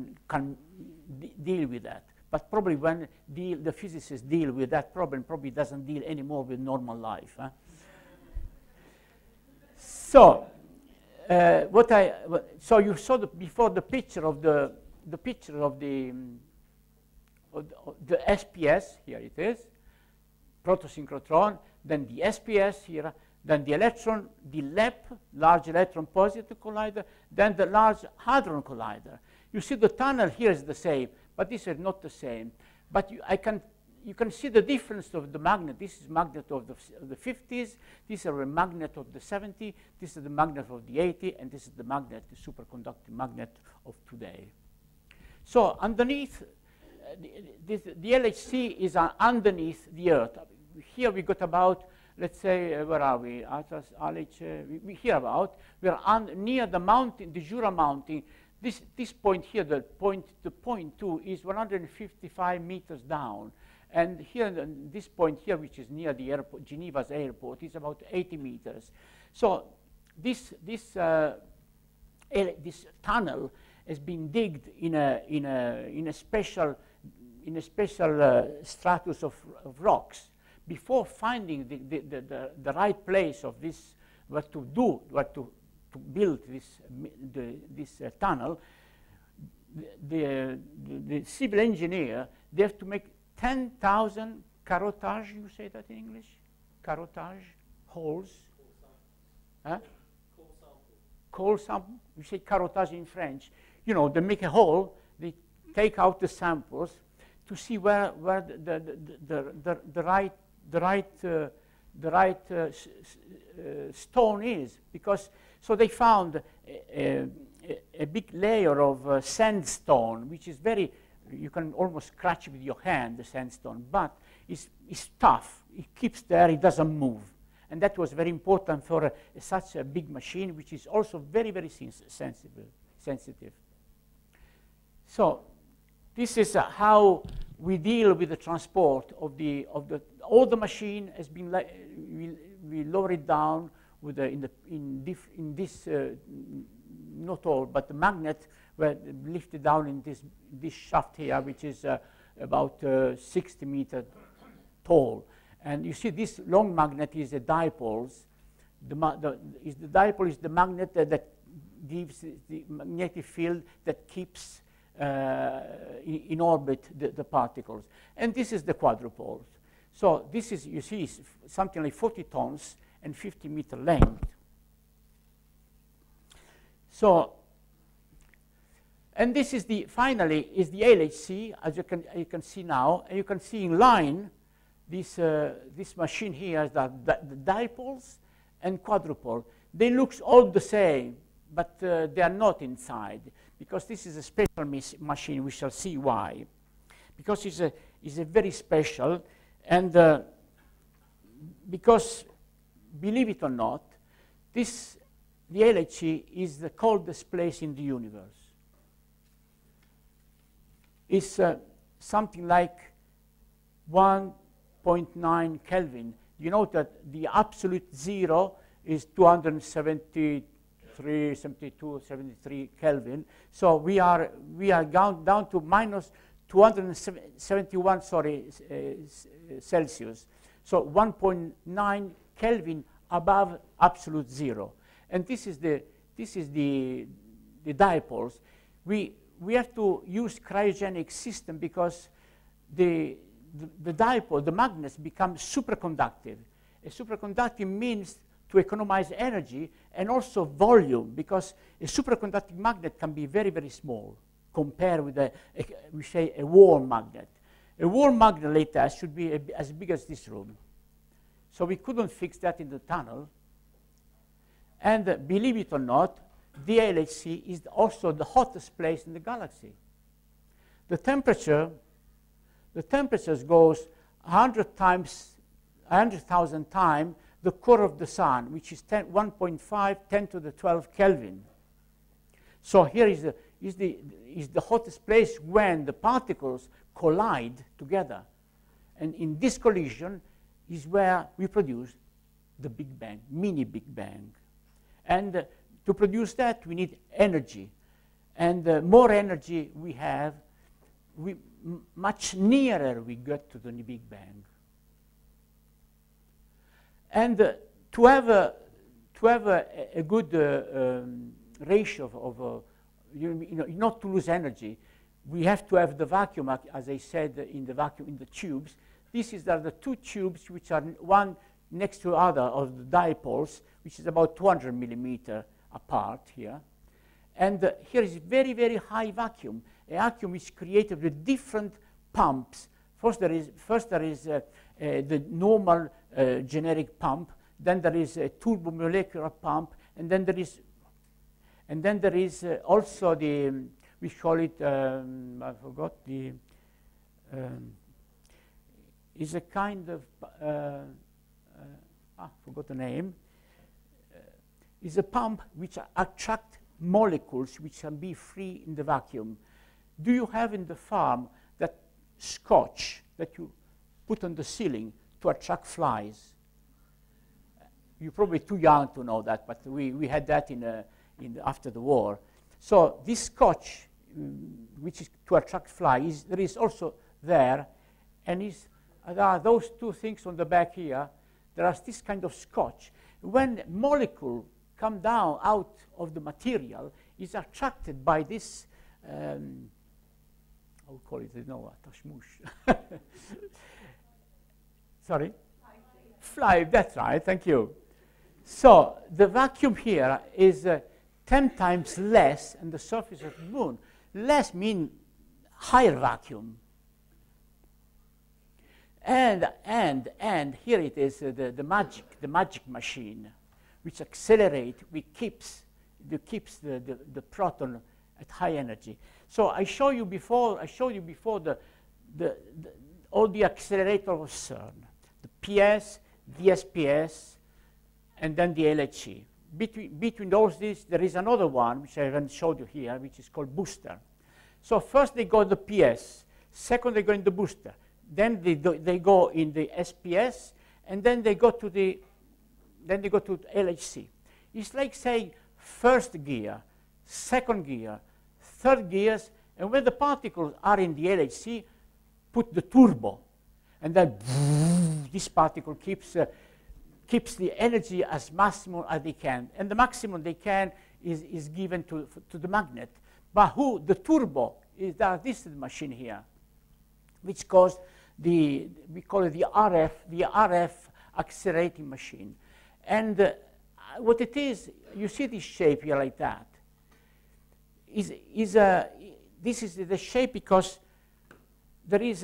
B: deal with that. But probably when the physicists deal with that problem, probably doesn't deal anymore with normal life. Huh? So, so you saw before the picture of the SPS, here it is, protosynchrotron, then the SPS here, then the electron, the LEP, Large Electron Positive Collider, then the Large Hadron Collider. You see the tunnel here is the same, but this is not the same. But you can see the difference of the magnet. This is magnet of the 50s, this is a magnet of the 70s, this is the magnet of the 80s, and this is the magnet, the superconducting magnet of today. So underneath, the LHC is underneath the Earth. Here we got about, let's say, where are we? We hear about, we are near the mountain, the Jura mountain. This point here, the point 2 is 155 meters down. And here, this point here, which is near the airport, Geneva's airport, is about 80 meters. So this tunnel has been digged in a special stratus of rocks. Before finding the right place of this, what to build this tunnel, the civil engineer, they have to make 10,000 carottage, you say that in English? Carottage, holes. Huh? Coal sample. You say carottage in French. You know, they make a hole, they take out the samples to see where the right stone is, because so they found a big layer of sandstone, which is very, you can almost scratch with your hand, the sandstone, but it's tough. It keeps there, it doesn't move. And that was very important for such a big machine, which is also very, very sensitive. So this is how we deal with the transport of all the machine has been, we lower it down with not all, but the magnet were lifted down in this shaft here, which is about 60 meters tall. And you see this long magnet is a dipole. The dipole is the magnet that gives the magnetic field that keeps in orbit the particles. And this is the quadrupole. So this is, you see, something like 40 tons and 50-meter length. So, and this is finally is the LHC, as you can see now, and you can see in line this machine here, the dipoles and quadrupole. They look all the same, but they are not inside, because this is a special machine. We shall see why. Because it's a very special, and because, believe it or not, the LHC is the coldest place in the universe. It's something like 1.9 Kelvin. You know that the absolute zero is 273, 72, 73 Kelvin. So we are down to minus 271, Celsius. So 1.9 Kelvin above absolute zero. And this is the dipoles. We have to use cryogenic system because the dipole, the magnets, become superconductive. A superconductive means to economize energy and also volume, because a superconducting magnet can be very, very small compared with we say a warm magnet. A warm magnet later should be as big as this room. So we couldn't fix that in the tunnel. And believe it or not, the LHC is also the hottest place in the galaxy. The temperature goes 100,000 times the core of the sun, which is 1.5, 10 to the 12 Kelvin. So here is the hottest place when the particles collide together. And in this collision is where we produce the Big Bang, mini Big Bang. And to produce that, we need energy. And the more energy we have, much nearer we get to the Big Bang. And to have a good ratio of not to lose energy, we have to have the vacuum, as I said, in the tubes. These are the two tubes which are one next to the other of the dipoles, which is about 200 millimeter apart here. And here is very, very high vacuum. A vacuum is created with different pumps. First there is the normal generic pump. Then there is a turbomolecular pump, and then there is also the we call it I forgot the is a kind of forgot the name. Is a pump which attract molecules which can be free in the vacuum. Do you have in the farm that scotch that you put on the ceiling to attract flies? You're probably too young to know that, but we had that after the war. So this scotch, which is to attract flies, there is also there, and there are those two things on the back here. There is this kind of scotch. When molecule come down out of the material, is attracted by this, I would call it, tashmush. Sorry? Fly, that's right, thank you. So the vacuum here is 10 times less than the surface of the moon. Less means higher vacuum. And here it is, the magic machine, which accelerates, keeps the proton at high energy. So I showed you before all the accelerator of CERN, the PS, the SPS, and then the LHC. Between those, there is another one, which I haven't showed you here, which is called booster. So first they go the PS, second they go in the booster, then they go in the SPS, and then they go to LHC. It's like saying first gear, second gear, third gears, and when the particles are in the LHC, put the turbo, and then this particle keeps the energy as maximum as they can, and the maximum they can is given to the magnet. But the turbo is this machine here, which causes we call it the RF accelerating machine. And what it is, you see this shape here like that. This is the shape because there is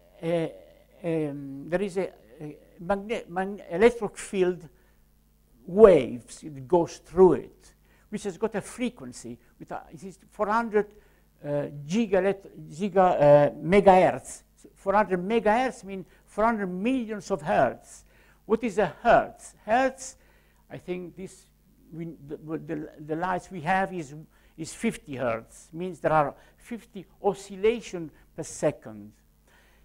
B: electric field waves that goes through it, which has got a frequency with it is 400 megahertz. 400 megahertz means 400 millions of hertz. What is a hertz? Hertz, I think the lights we have is 50 hertz. Means there are 50 oscillations per second.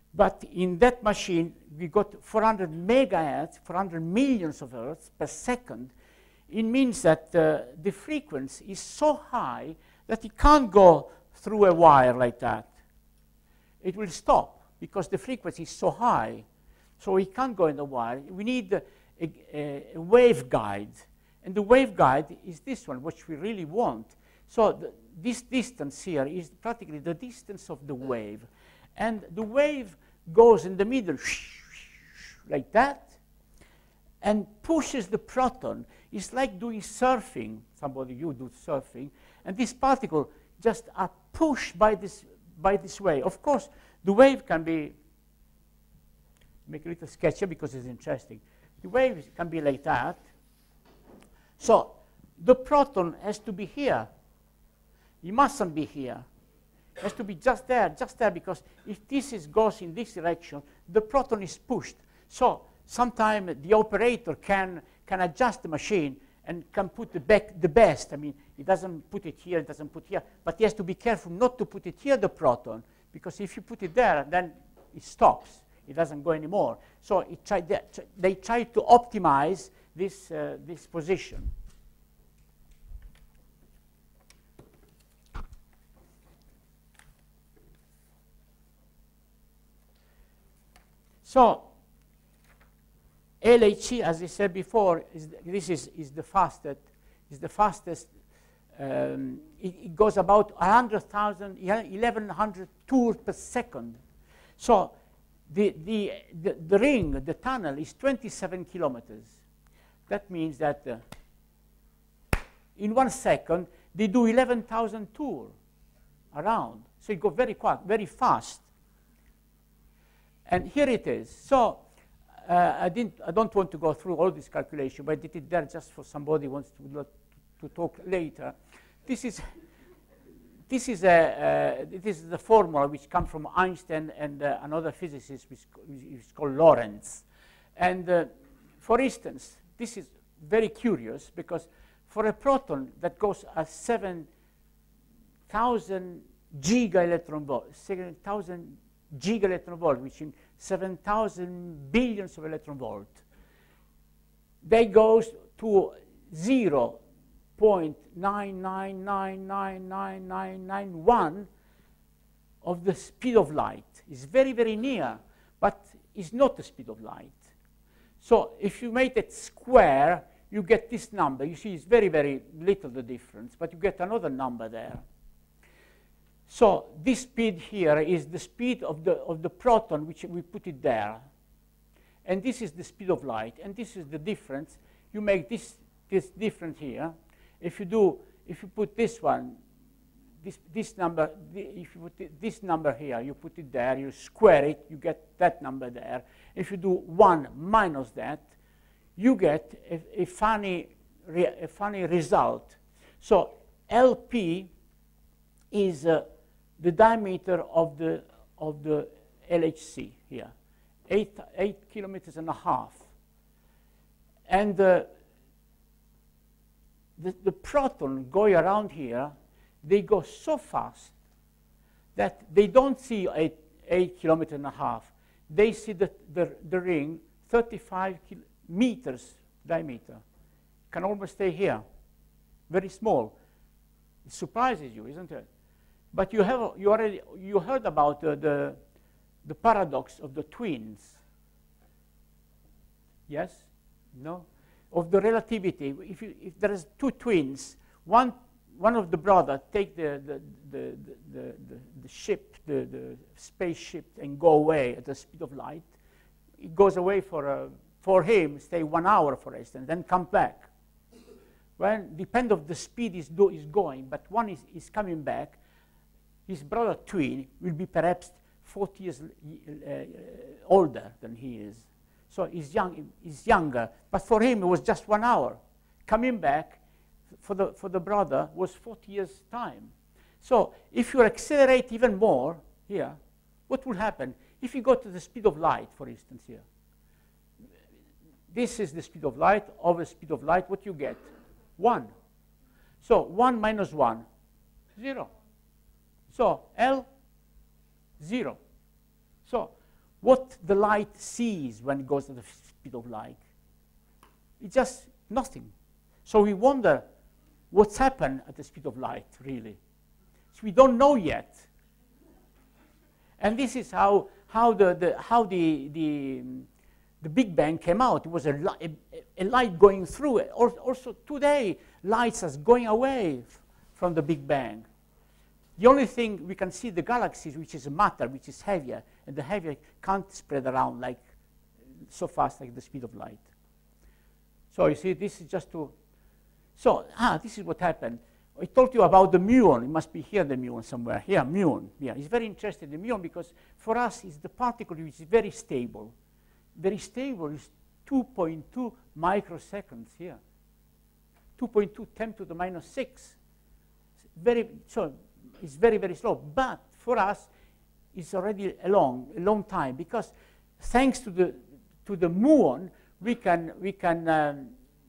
B: But in that machine, we got 400 megahertz, 400 millions of hertz per second. It means that the frequency is so high that it can't go through a wire like that. It will stop because the frequency is so high. So it can't go in the wire. We need a waveguide. And the waveguide is this one, which we really want. So this distance here is practically the distance of the wave. And the wave goes in the middle, like that, and pushes the proton. It's like doing surfing. Somebody, you do surfing. And this particle just are pushed by this wave. Of course, the wave can be, make a little sketch here because it's interesting. The wave can be like that. So the proton has to be here. It mustn't be here. It has to be just there, because if this goes in this direction, the proton is pushed. So sometimes the operator can adjust the machine and can put the best. I mean, he doesn't put it here, it doesn't put here, but he has to be careful not to put it here, the proton, because if you put it there, then it stops. It doesn't go anymore. So they try to optimize this position. So LHC, as I said before, is the fastest. It goes about 1,100 tours per second. So the ring, the tunnel, is 27 kilometers. That means that in 1 second they do 11,000 tours around. So it goes very quick, very fast. And here it is. So I don't want to go through all this calculation, but I did it there just for somebody who wants to talk later. This is the formula which comes from Einstein and another physicist, which is called Lorentz. And for instance, this is very curious because for a proton that goes at 7,000 giga-electron volts, 7,000 giga-electron volt, which in 7,000 billions of electron volt, they goes to 0.9999991 of the speed of light. It's very, very near, but it's not the speed of light. So if you make it square, you get this number. You see, it's very, very little the difference, but you get another number there. So this speed here is the speed of the proton, which we put it there. And this is the speed of light. And this is the difference. You make this difference here. If you put this one, this number, if you put this number here, you put it there, you square it, you get that number there. If you do 1 minus that, you get a funny result. So LP is the diameter of the LHC here, 8 kilometers and a half. And the proton going around here, they go so fast that they don't see 8 kilometers and a half. They see the ring 35 meters diameter. Can almost stay here, very small. It surprises you, isn't it? But you heard about the paradox of the twins. Yes? No? Of the relativity. If there is 2 twins, one of the brothers take the ship, the spaceship, and go away at the speed of light. It goes away for him, stay 1 hour, for instance, then come back. Well, depend of the speed is going, but one is coming back. His brother twin will be perhaps 40 years older than he is. So he's younger. But for him, it was just 1 hour. Coming back for the brother was 40 years' time. So if you accelerate even more here, what will happen? If you go to the speed of light, for instance, here. This is the speed of light. Over the speed of light, what you get? 1. So 1 minus 1, 0. So L, 0. So what the light sees when it goes at the speed of light. It's just nothing. So we wonder what's happened at the speed of light, really. So we don't know yet. And this is how the Big Bang came out. It was a light going through it. Also today, lights are going away from the Big Bang. The only thing we can see the galaxies, which is matter, which is heavier, and the heavier can't spread around like so fast like the speed of light. So you see, this is just to. So this is what happened. I told you about the muon. It must be here, the muon somewhere. Here, muon. Yeah, it's very interesting, the muon, because for us, it's the particle which is very stable. Very stable is 2.2 microseconds here. 2.2 10 to the minus 6. So it's very, very slow. But for us, it's already a long time, because thanks to the muon, we can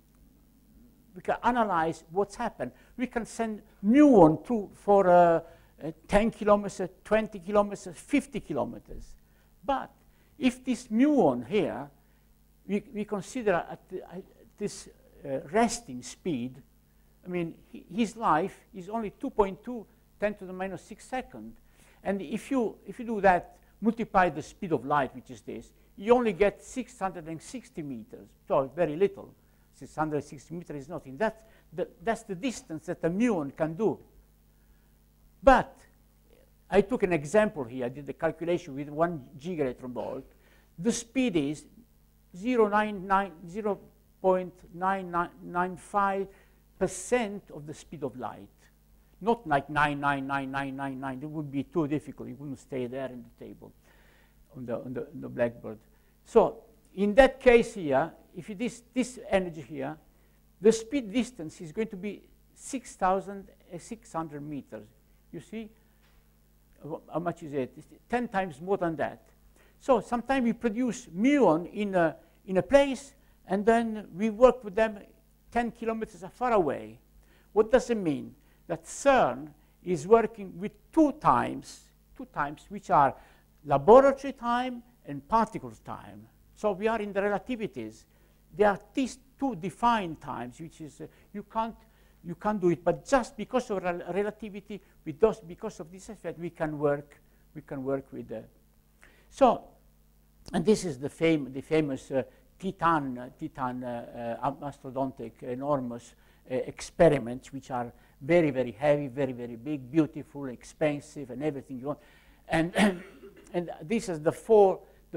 B: analyze what's happened. We can send muon for 10 kilometers, 20 kilometers, 50 kilometers. But if this muon here, we consider at this resting speed, I mean, his life is only 2.2 10 to the minus 6 seconds. And if you do that, multiply the speed of light, which is this, you only get 660 meters, so very little. 660 meters is nothing. That's the distance that a muon can do. But I took an example here. I did the calculation with 1 gigaelectron volt. The speed is 0.9995% of the speed of light. Not like 99999. It would be too difficult. It wouldn't stay there in the table on the blackboard. So in that case here, if this energy here, the speed distance is going to be 6,600 meters. You see? How much is it? It's 10 times more than that. So sometimes we produce muon in a place, and then we work with them 10 kilometers far away. What does it mean? That CERN is working with two times, which are laboratory time and particle time. So we are in the relativities. There are these two defined times, which is you can't do it. But just because of relativity, because of this effect, we can work with. So, and this is the famous Titan mastodontic enormous experiments, which are very, very heavy, very, very big, beautiful, expensive, and everything you want. And and this is the four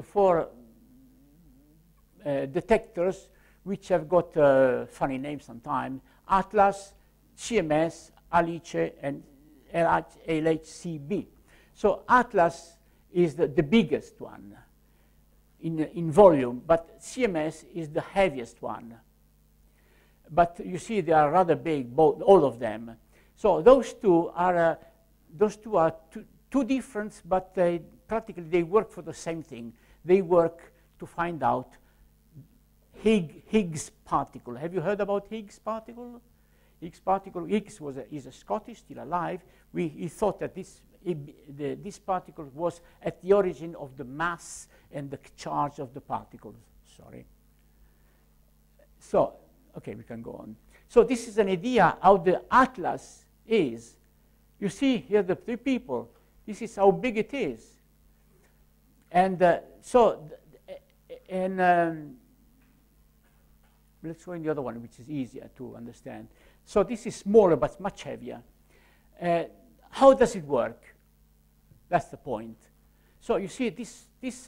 B: detectors, which have got funny names sometimes: Atlas, CMS, Alice, and LHCb. So Atlas is the biggest one in volume, but CMS is the heaviest one. But you see, they are rather big, all of them. So those two are two different, but practically they work for the same thing. They work to find out Higgs particle. Have you heard about Higgs particle? Higgs is a Scottish, still alive. He thought that this particle was at the origin of the mass and the charge of the particles. Sorry. So, okay, we can go on. So this is an idea how the Atlas is. You see here the three people. This is how big it is. And let's go in the other one, which is easier to understand. So this is smaller, but much heavier. How does it work? That's the point. So you see, this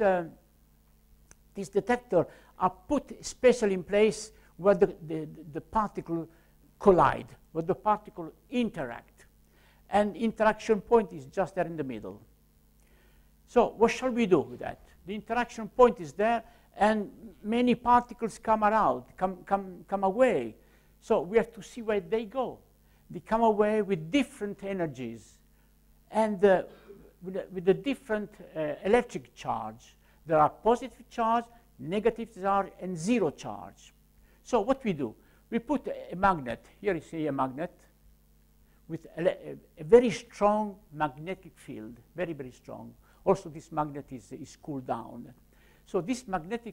B: detector are put especially in place where the particle collide, where the particle interact. And interaction point is just there in the middle. So what shall we do with that? The interaction point is there, and many particles come around, come away. So we have to see where they go. They come away with different energies and with a different electric charge. There are positive charge, negative charge, and zero charge. So what we do, we put a magnet. Here you see a magnet with a very strong magnetic field, very, very strong, Also, this magnet is cooled down. So this magnetic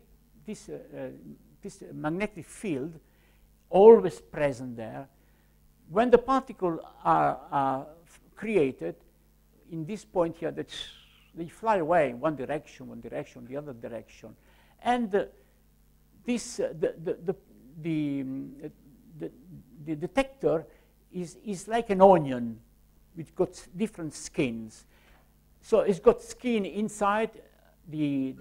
B: field, always present there. When the particles are created, in this point here, they fly away in one direction, the other direction. And the detector is like an onion, which got different skins. So it's got skin inside the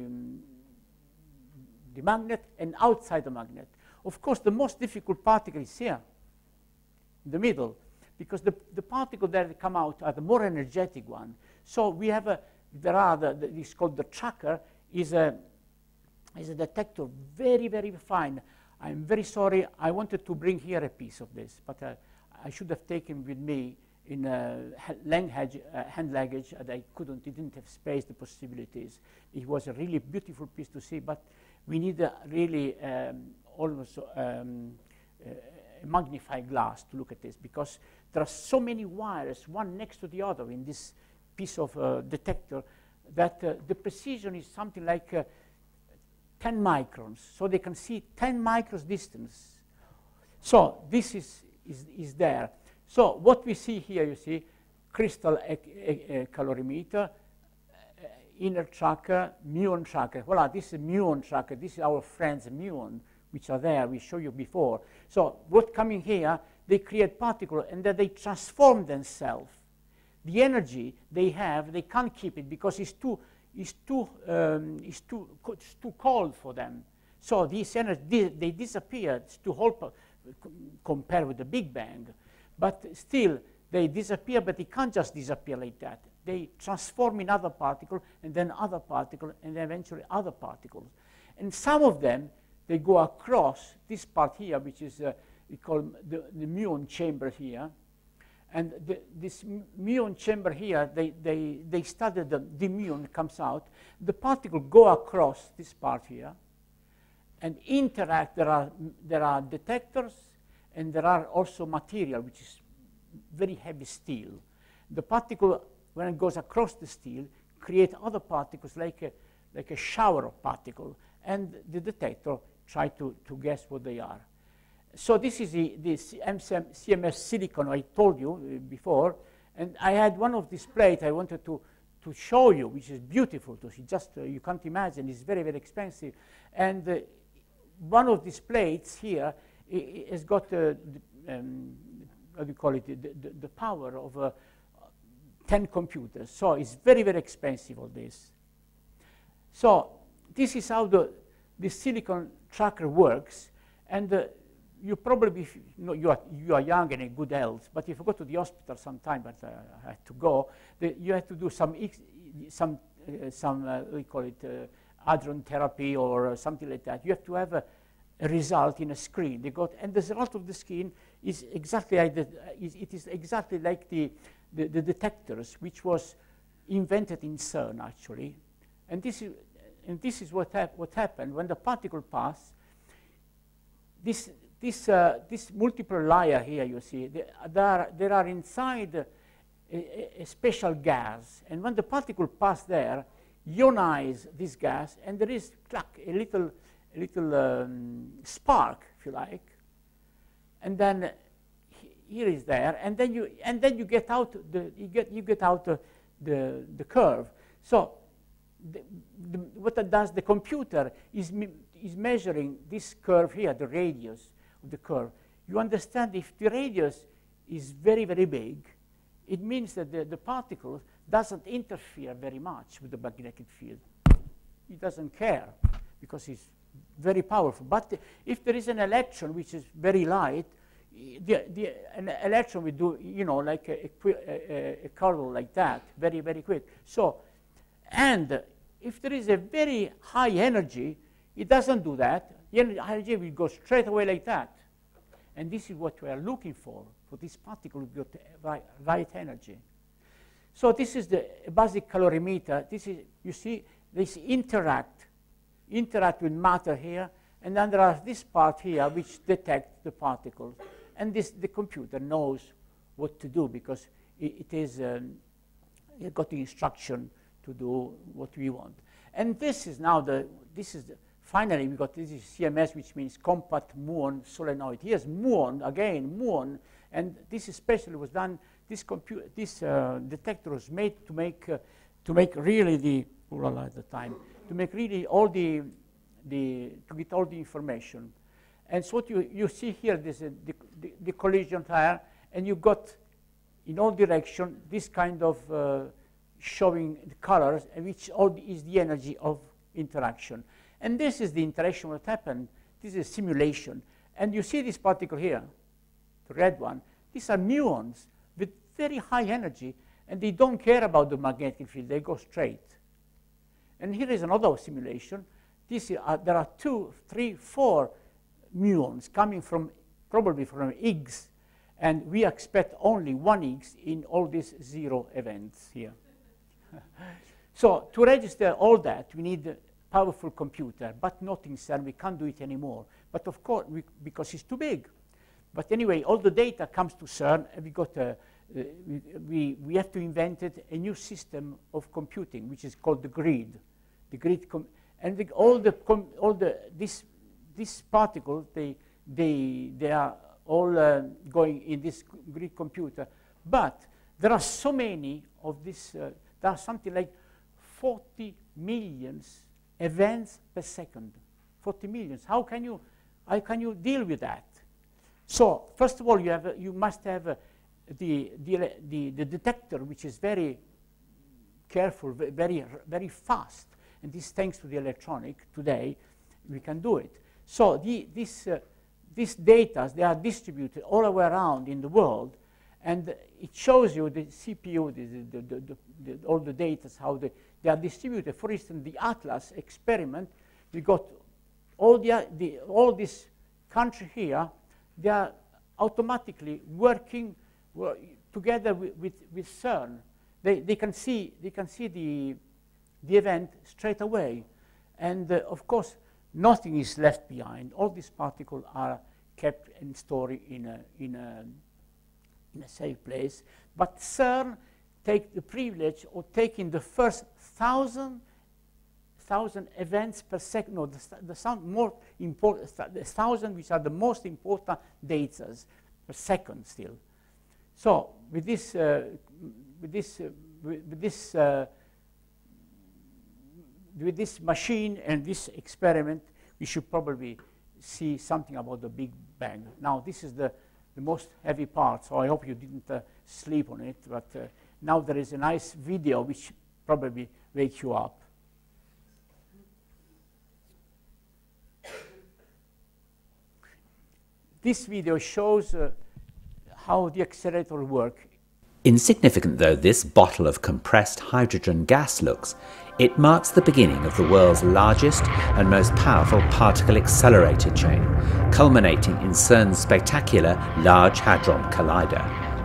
B: magnet and outside the magnet. Of course, the most difficult particle is here, in the middle, because the particles that come out are the more energetic one. So we have it's called the tracker, is a detector, very, very fine. I'm very sorry, I wanted to bring here a piece of this, but I should have taken with me in hand luggage, and I couldn't, it didn't have space, the possibilities. It was a really beautiful piece to see, but we need a really almost a magnifying glass to look at this, because there are so many wires, one next to the other in this piece of detector, that the precision is something like 10 microns, so they can see 10 microns distance. So this is there. So what we see here, you see, crystal calorimeter, inner tracker, muon tracker. Voila, this is muon tracker. This is our friends muon, which are there. We showed you before. So what coming here, they create particles, and then they transform themselves. The energy they have, they can't keep it because it's too cold for them. So this energy, they disappear. It's too hot compared with the Big Bang. But still, they disappear, but they can't just disappear like that. They transform in other particles, and then other particles, and then eventually other particles. And some of them, they go across this part here, which is we call the muon chamber here. And this muon chamber here, they studied the muon comes out. The particles go across this part here and interact. There are detectors, and there are also material, which is very heavy steel. The particle, when it goes across the steel, create other particles like a shower of particles, and the detector try to guess what they are. So this is the CMS silicon I told you before, and I had one of these plates I wanted to show you, which is beautiful to see. Just you can't imagine, it's very, very expensive. And one of these plates here has got what do you call it? The power of 10 computers. So it's very, very expensive, all this. So this is how the silicon tracker works. And you probably, you are young and in good health, but if you go to the hospital sometime, but I had to go, you have to do some we call it hadron therapy or something like that. You have to have a result in a screen. And the result of the screen is exactly like it is exactly like the detectors, which was invented in CERN actually. And this is what happened when the particle pass. This multiple layer here, you see, there are inside a special gas, and when the particle pass there, ionize this gas, and there is a little spark, if you like, and then here is there, and then you get out the curve. So what does the computer is measuring this curve here, the radius of the curve. You understand if the radius is very, very big, it means that the particle doesn't interfere very much with the magnetic field. It doesn't care because it's very powerful. But if there is an electron which is very light, an electron will do, you know, like a curve like that, very, very quick. So, and if there is a very high energy, it doesn't do that. The energy will go straight away like that. And this is what we are looking for this particle with right energy. So this is the basic calorimeter. This is, you see, this interact with matter here, and then there are this part here which detects the particles. And the computer knows what to do because it got the instruction to do what we want. And this is now finally we got this is CMS, which means compact muon solenoid. Here's muon, again, muon, and this especially was done, this detector was made to make really the, at the time, to make really all to get all the information. And so what you see here, this is the collision tire, and you got in all direction this kind of showing the colors, and which all is the energy of interaction. And this is the interaction that happened. This is simulation. And you see this particle here, the red one. These are muons with very high energy, and they don't care about the magnetic field. They go straight. And here is another simulation. There are 2, 3, 4 muons coming from, probably from Higgs. And we expect only 1 Higgs in all these 0 events here. So to register all that, we need a powerful computer, but not in CERN. We can't do it anymore. But of course, because it's too big. But anyway, all the data comes to CERN, and we have to invent a new system of computing, which is called the grid. The grid, these particles, they are all going in this grid computer. But there are so many of this. There are something like 40 million events per second. 40 million. How can you deal with that? So first of all, you must have the detector, which is very careful, very fast. And this, thanks to the electronic today, we can do it. So these data, they are distributed all the way around in the world, and it shows you the CPU, all the data, how they are distributed. For instance, the Atlas experiment, we got all this country here. They are automatically working together with CERN. They can see the event straight away, and of course nothing is left behind. All these particles are kept and stored in a safe place. But CERN take the privilege of taking the first 1,000 events per second, no, the more important, the 1,000 which are the most important data per second still. So with this machine and this experiment, we should probably see something about the Big Bang. Now this is the most heavy part, so I hope you didn't sleep on it, but now there is a nice video which probably wakes you up. This video shows how the accelerator works.
D: Insignificant though this bottle of compressed hydrogen gas looks, it marks the beginning of the world's largest and most powerful particle accelerator chain, culminating in CERN's spectacular Large Hadron Collider.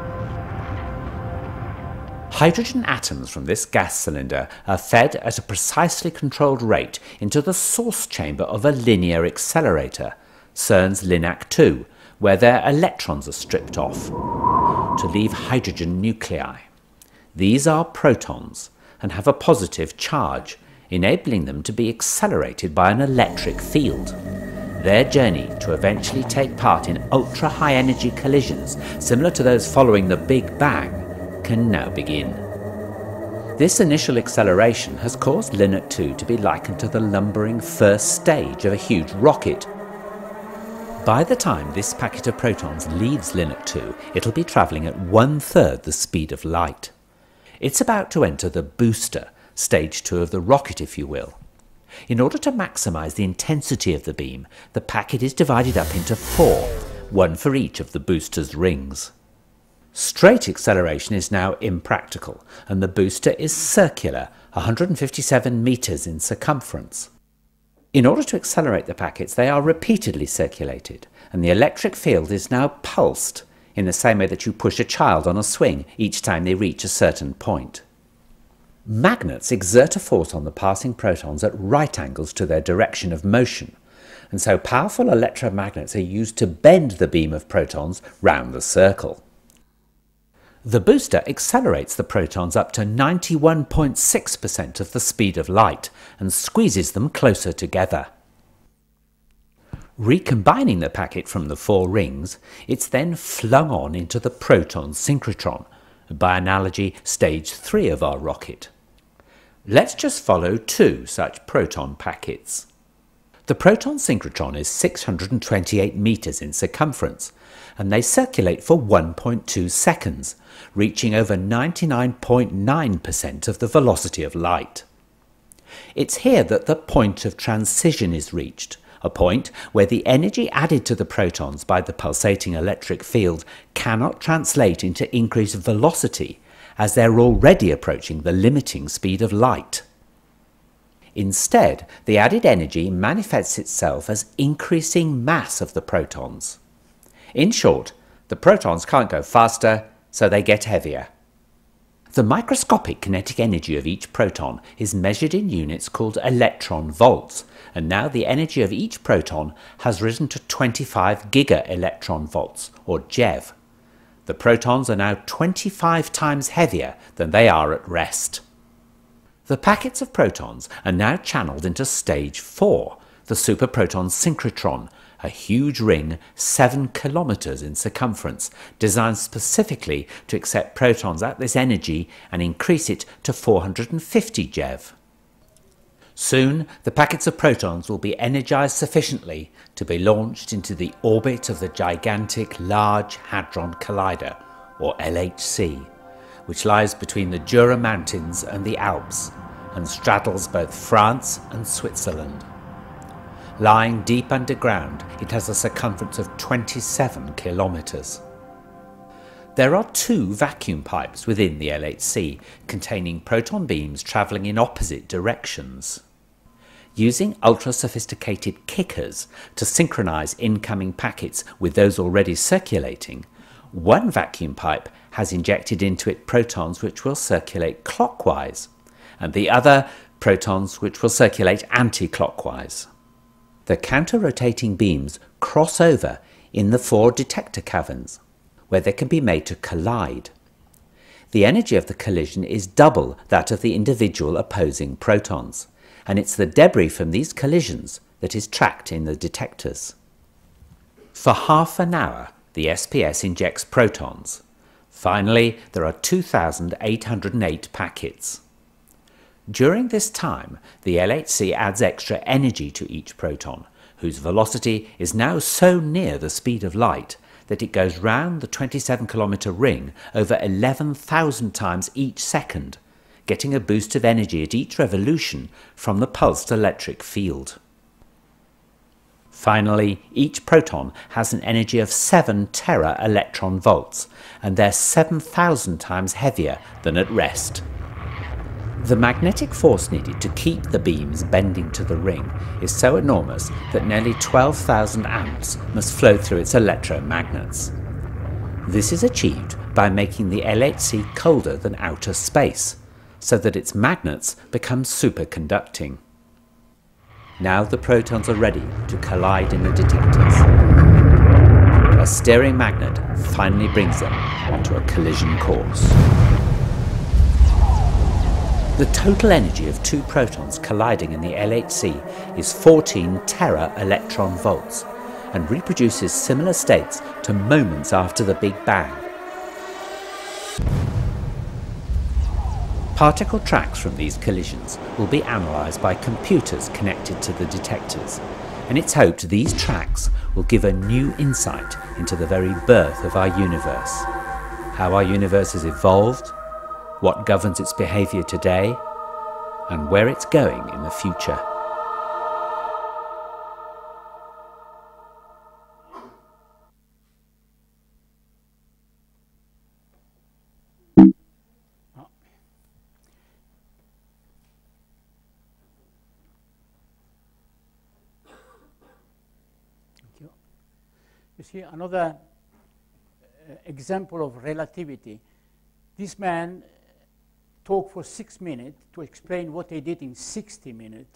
D: Hydrogen atoms from this gas cylinder are fed at a precisely controlled rate into the source chamber of a linear accelerator, CERN's LINAC-2, where their electrons are stripped off to leave hydrogen nuclei. These are protons and have a positive charge, enabling them to be accelerated by an electric field. Their journey to eventually take part in ultra-high energy collisions similar to those following the Big Bang can now begin. This initial acceleration has caused LINAC-2 to be likened to the lumbering first stage of a huge rocket. By the time this packet of protons leaves LINAC-2, it'll be travelling at 1/3 the speed of light. It's about to enter the booster, stage 2 of the rocket if you will. In order to maximise the intensity of the beam, the packet is divided up into 4, one for each of the booster's rings. Straight acceleration is now impractical, and the booster is circular, 157 metres in circumference. In order to accelerate the packets, they are repeatedly circulated, and the electric field is now pulsed, in the same way that you push a child on a swing each time they reach a certain point. Magnets exert a force on the passing protons at right angles to their direction of motion, and so powerful electromagnets are used to bend the beam of protons round the circle. The booster accelerates the protons up to 91.6% of the speed of light and squeezes them closer together. Recombining the packet from the 4 rings, it's then flung on into the proton synchrotron, by analogy stage 3 of our rocket. Let's just follow 2 such proton packets. The proton synchrotron is 628 meters in circumference, and they circulate for 1.2 seconds, reaching over 99.9% of the velocity of light. It's here that the point of transition is reached, a point where the energy added to the protons by the pulsating electric field cannot translate into increased velocity, as they're already approaching the limiting speed of light. Instead, the added energy manifests itself as increasing mass of the protons. In short, the protons can't go faster, so they get heavier. The microscopic kinetic energy of each proton is measured in units called electron volts, and now the energy of each proton has risen to 25 giga-electron volts, or GeV. The protons are now 25 times heavier than they are at rest. The packets of protons are now channeled into stage 4, the superproton synchrotron, a huge ring 7 kilometers in circumference, designed specifically to accept protons at this energy and increase it to 450 GeV. Soon, the packets of protons will be energized sufficiently to be launched into the orbit of the gigantic Large Hadron Collider, or LHC, which lies between the Jura Mountains and the Alps, and straddles both France and Switzerland. Lying deep underground, it has a circumference of 27 kilometers. There are 2 vacuum pipes within the LHC containing proton beams travelling in opposite directions. Using ultra-sophisticated kickers to synchronize incoming packets with those already circulating, one vacuum pipe has injected into it protons which will circulate clockwise, and the other protons which will circulate anti-clockwise. The counter-rotating beams cross over in the 4 detector caverns, where they can be made to collide. The energy of the collision is double that of the individual opposing protons, and it's the debris from these collisions that is tracked in the detectors. For half an hour, the SPS injects protons. Finally, there are 2,808 packets. During this time, the LHC adds extra energy to each proton, whose velocity is now so near the speed of light that it goes round the 27-kilometer ring over 11,000 times each second, getting a boost of energy at each revolution from the pulsed electric field. Finally, each proton has an energy of 7 tera-electron volts, and they're 7,000 times heavier than at rest. The magnetic force needed to keep the beams bending to the ring is so enormous that nearly 12,000 amps must flow through its electromagnets. This is achieved by making the LHC colder than outer space, so that its magnets become superconducting. Now the protons are ready to collide in the detectors. A steering magnet finally brings them onto a collision course. The total energy of 2 protons colliding in the LHC is 14 tera-electron volts and reproduces similar states to moments after the Big Bang. Particle tracks from these collisions will be analysed by computers connected to the detectors, and it's hoped these tracks will give a new insight into the very birth of our universe, how our universe has evolved, what governs its behaviour today, and where it's going in the future.
B: You see, another example of relativity. This man talked for 6 minutes to explain what he did in 60 minutes.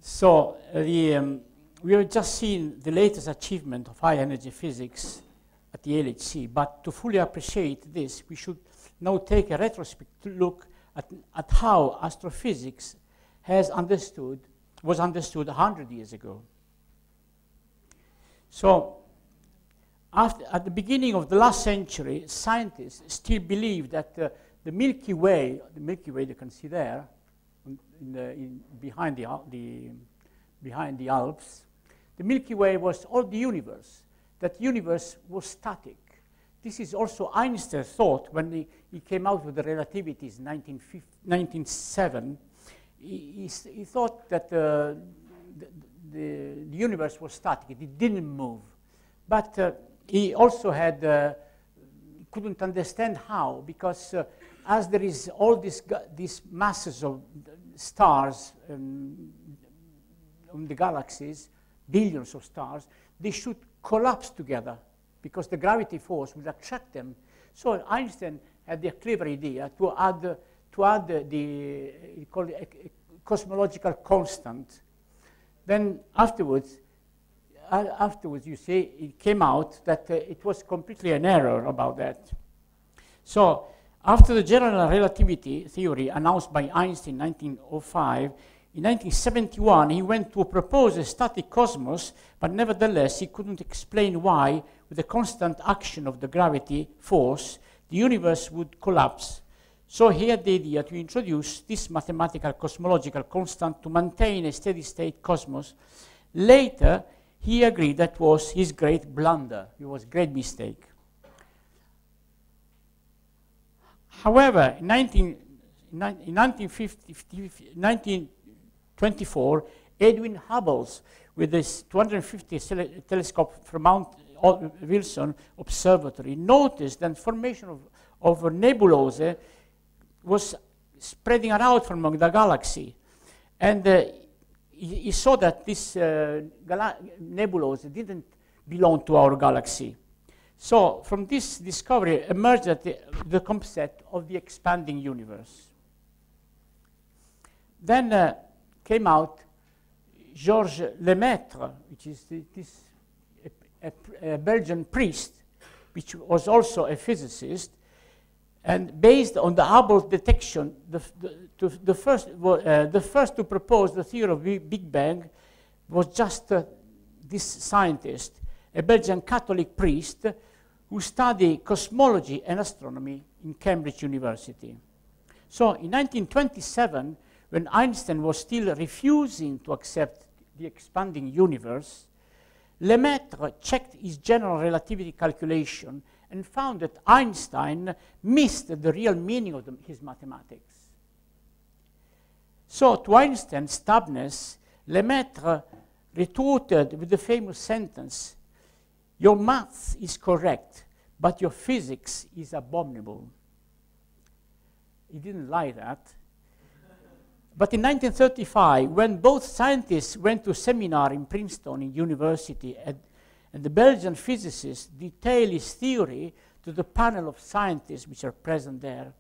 B: So we have just seen the latest achievement of high energy physics at the LHC. But to fully appreciate this, we should now take a retrospective look at how astrophysics was understood 100 years ago. So, at the beginning of the last century, scientists still believed that the Milky Way you can see there, behind the Alps, the Milky Way was all the universe. That universe was static. This is also Einstein's thought when he came out with the relativities in 1907. He thought that the universe was static. It didn't move. But he also couldn't understand how, because as there is all these masses of stars on the galaxies, billions of stars, they should collapse together because the gravity force will attract them. So Einstein had the clever idea to add the a cosmological constant. Then afterwards, you see, it came out that it was completely an error about that. So after the general relativity theory announced by Einstein in 1905, in 1971, he went to propose a static cosmos, but nevertheless, he couldn't explain why, with the constant action of the gravity force, the universe would collapse. So he had the idea to introduce this mathematical cosmological constant to maintain a steady-state cosmos. Later, he agreed that was his great blunder. It was a great mistake. However, in 1924, Edwin Hubble, with his 250 telescope from Mount Wilson Observatory, noticed that formation of a nebulose was spreading out from the galaxy. And he saw that this nebulose didn't belong to our galaxy. So from this discovery emerged the concept of the expanding universe. Then came out Georges Lemaitre, which is a Belgian priest, which was also a physicist. And based on the Hubble detection, the first to propose the theory of Big Bang was just this scientist, a Belgian Catholic priest who studied cosmology and astronomy in Cambridge University. So in 1927, when Einstein was still refusing to accept the expanding universe, Lemaitre checked his general relativity calculation and found that Einstein missed the real meaning of his mathematics. So to Einstein's stubbornness, Lemaitre retorted with the famous sentence, "Your maths is correct, but your physics is abominable." He didn't like that. But in 1935, when both scientists went to a seminar in Princeton University, and the Belgian physicist detailed his theory to the panel of scientists which are present there,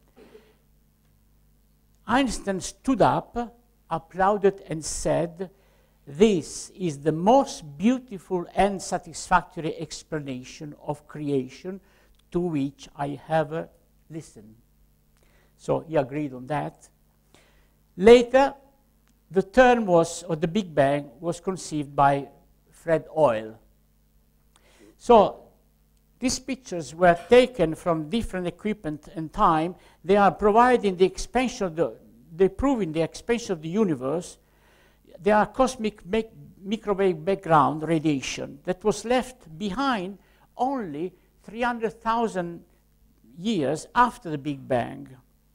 B: Einstein stood up, applauded, and said, "This is the most beautiful and satisfactory explanation of creation to which I ever listened." So he agreed on that. Later, the term or the Big Bang was conceived by Fred Hoyle. So these pictures were taken from different equipment and time. They are providing the expansion they're proving the expansion of the universe. They are cosmic microwave background radiation that was left behind only 300,000 years after the Big Bang.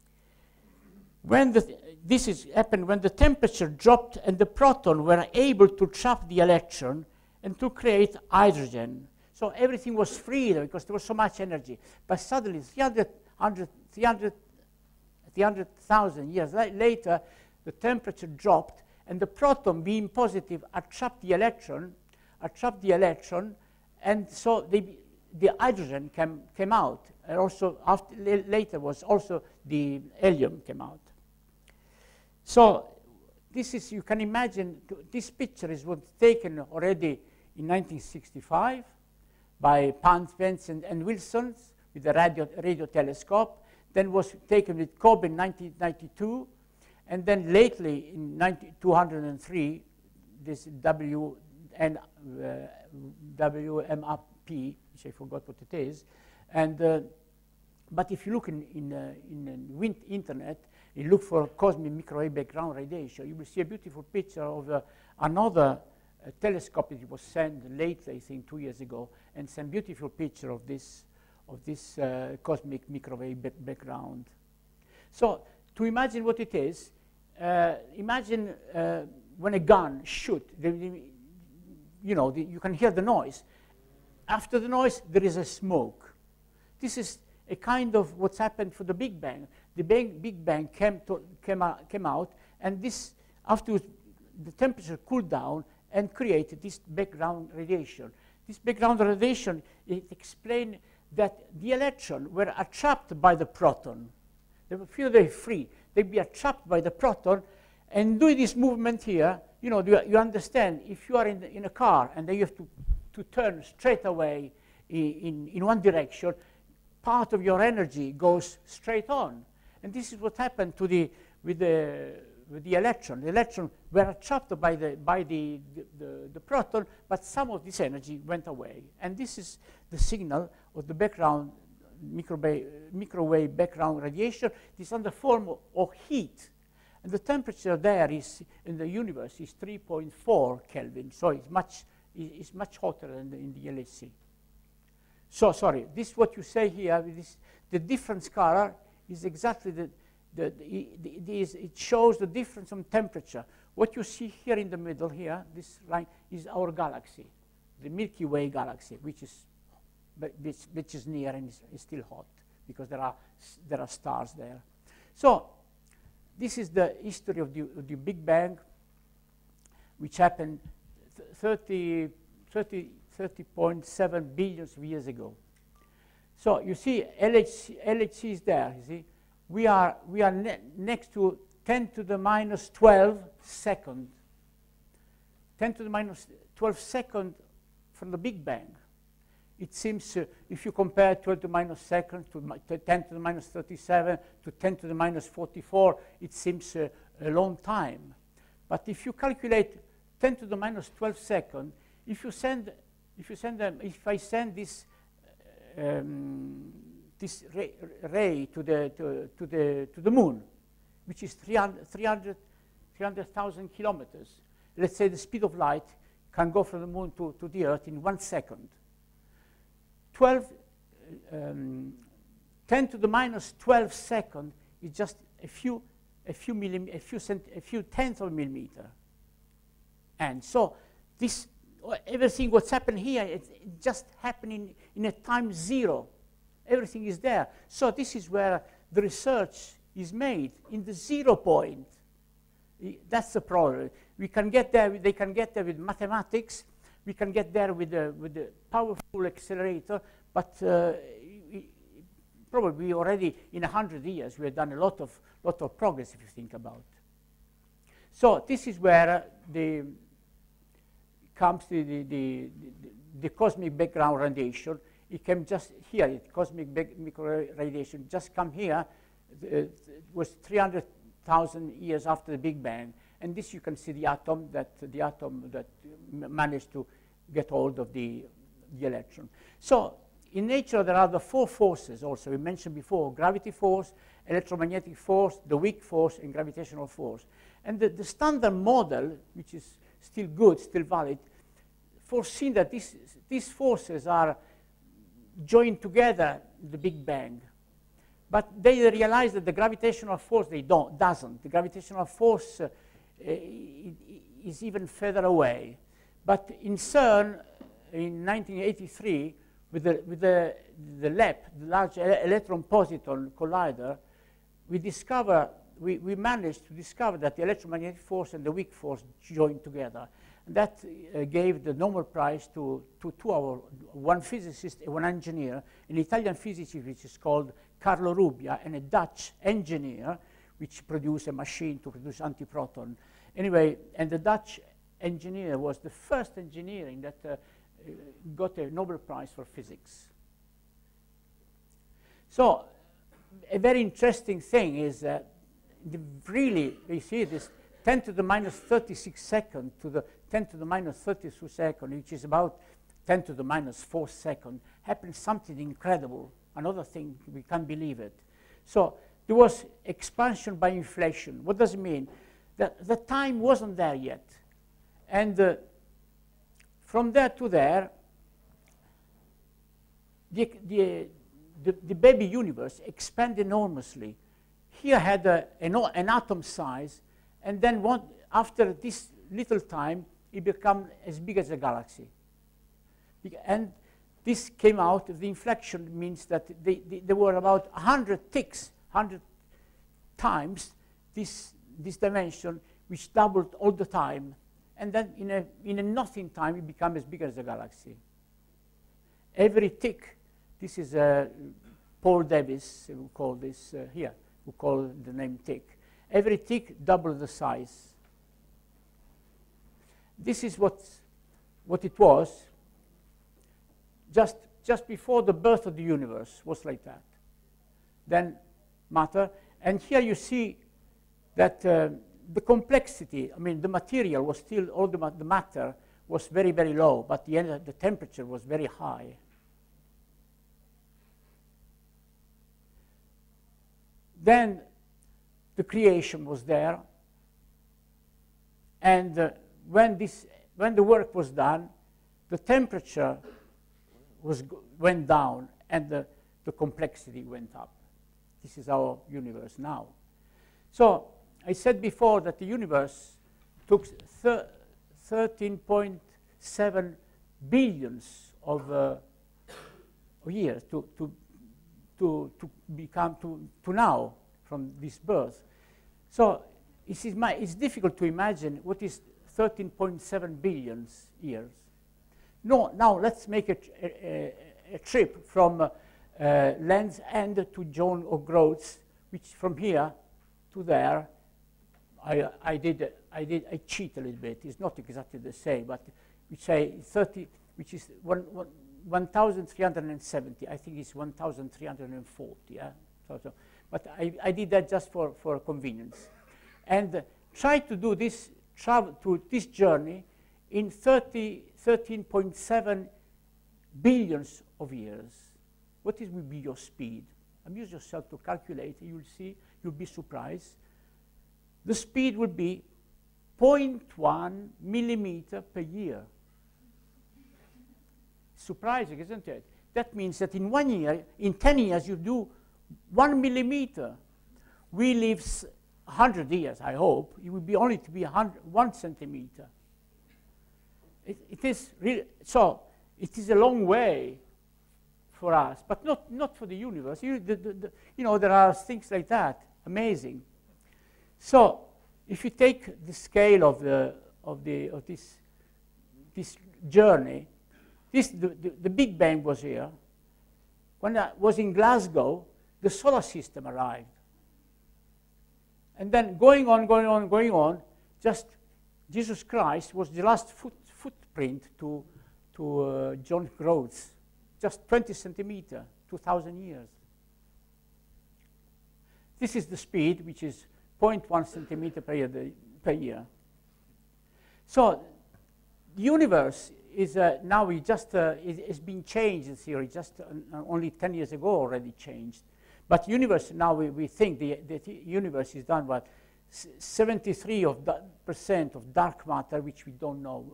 B: This happened when the temperature dropped and the proton were able to trap the electron and to create hydrogen. So everything was free because there was so much energy. But suddenly, 300,000 years later, the temperature dropped and the proton, being positive, attracted the electron, and so the hydrogen came out. And also later was also the helium came out. So this is, you can imagine, this picture was taken already in 1965. by Pence and Wilson with the radio telescope, then was taken with COBE in 1992, and then lately in 203, this WMRP, which I forgot what it is, and but if you look in the internet, you look for cosmic microwave background radiation, you will see a beautiful picture of another telescope that was sent lately, I think 2 years ago, and some beautiful picture of this cosmic microwave background. So to imagine what it is, imagine when a gun shoots, you know, you can hear the noise. After the noise, there is a smoke. This is a kind of what's happened for the Big Bang. The Big Bang came out, and this afterwards the temperature cooled down and created this background radiation. This background radiation, it explained that the electrons were trapped by the proton. They feel very free. They'd be trapped by the proton, and doing this movement here, you know, you understand, if you are in a car and then you have to turn straight away in one direction, part of your energy goes straight on. And this is what happened to with the electron. The electron were trapped by the proton, but some of this energy went away. And this is the signal of the background microwave background radiation. It is on the form of heat. And the temperature there is in the universe is 3.4 Kelvin. So it's much hotter than in the LHC. So sorry, this what you say here, the difference color is exactly it shows the difference in temperature. What you see here in the middle here, this line, is our galaxy, the Milky Way galaxy, which is near and is still hot because there are stars there. So this is the history of the Big Bang, which happened 30.7 billion of years ago. So you see, LHC is there. You see, we are next to 10 to the minus 12 second. 10 to the minus 12 second from the Big Bang. It seems, if you compare 12 to the minus second to 10 to the minus 37 to 10 to the minus 44, it seems a long time. But if you calculate 10 to the minus 12 second, if I send this this ray to the moon, which is 300,000 kilometers, let's say the speed of light can go from the moon to the Earth in 1 second. 10 to the minus 12 second is just a few tenths of a millimeter. And so this, everything what's happened here, it's just happening in a time zero. Everything is there. So this is where the research is made, in the 0 point. That's the problem. We can get there, they can get there with mathematics, we can get there with the powerful accelerator, but probably already in 100 years we have done a lot of progress, if you think about. So this is where comes the cosmic background radiation. It came just here, cosmic microwave radiation just come here. It was 300,000 years after the Big Bang. And this you can see the atom that managed to get hold of the electron. So in nature there are the 4 forces also. We mentioned before, gravity force, electromagnetic force, the weak force, and gravitational force. And the standard model, which is still good, still valid, foreseen that these forces are joined together in the Big Bang. But they realize that the gravitational force, doesn't. The gravitational force is even further away. But in CERN, in 1983, with the LEP, the Large Hadron Collider, we managed to discover that the electromagnetic force and the weak force joined together. And that gave the Nobel Prize to one physicist and one engineer, an Italian physicist which is called Carlo Rubbia, and a Dutch engineer which produced a machine to produce antiproton. Anyway, and the Dutch engineer was the first engineering that got a Nobel Prize for physics. So a very interesting thing is that really, you see this 10 to the minus 36 second to the 10 to the minus 32 second, which is about 10 to the minus 4 second, happened something incredible. Another thing, we can't believe it. So there was expansion by inflation. What does it mean? That the time wasn't there yet. And from there to there, the baby universe expanded enormously. Here had an atom size, and then after this little time, it became as big as a galaxy. And this came out, the inflection means that there were about 100 ticks, 100 times this dimension, which doubled all the time. And then in a nothing time, it became as big as a galaxy. Every tick, this is Paul Davies, who called this here, who called the name tick. Every tick doubled the size. This is what it was just before the birth of the universe, was like that. Then matter, and here you see that the complexity, I mean, the material was still, all the matter was very, very low, but the temperature was very high. Then the creation was there, and when the work was done, the temperature went down, and the complexity went up. This is our universe now. So I said before that the universe took 13.7 billions of years to become to now, from this birth. So it's difficult to imagine what is 13.7 billion years. No, now let's make a trip from Land's End to John O'Groats, which from here to there, I cheat a little bit. It's not exactly the same, but we say 30, which is 1,370. I think it's 1,340. Yeah. But I did that just for convenience, and try to do this journey in 13.7 billions of years. What will be your speed? Amuse yourself to calculate. You'll see. You'll be surprised. The speed will be 0.1 millimeter per year. Surprising, isn't it? That means that in 1 year, in 10 years, you do 1 millimeter. We live 100 years, I hope. It will be only to be 1 centimeter. It is really, so it is a long way for us, but not for the universe. You know, there are things like that, amazing. So if you take the scale of this journey, the Big Bang was here. When I was in Glasgow, the solar system arrived. And then going on, just Jesus Christ was the last footprint to John Groats, just 20 centimeters, 2,000 years. This is the speed, which is 0.1 centimeter per year. So the universe is now it's been changed in theory. Just only 10 years ago already changed. But universe now we think the universe is done what 73% of dark matter, which we don't know,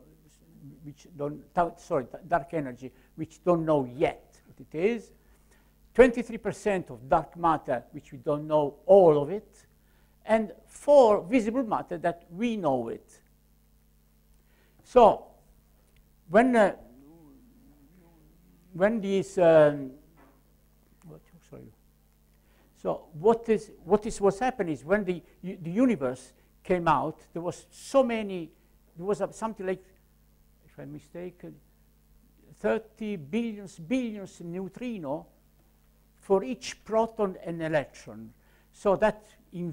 B: dark energy, which don't know yet what it is. 23% of dark matter, which we don't know all of it, and 4 visible matter that we know it. So when these what's happened is when the universe came out, there was something like, if I'm mistaken, 30 billions neutrino for each proton and electron. So that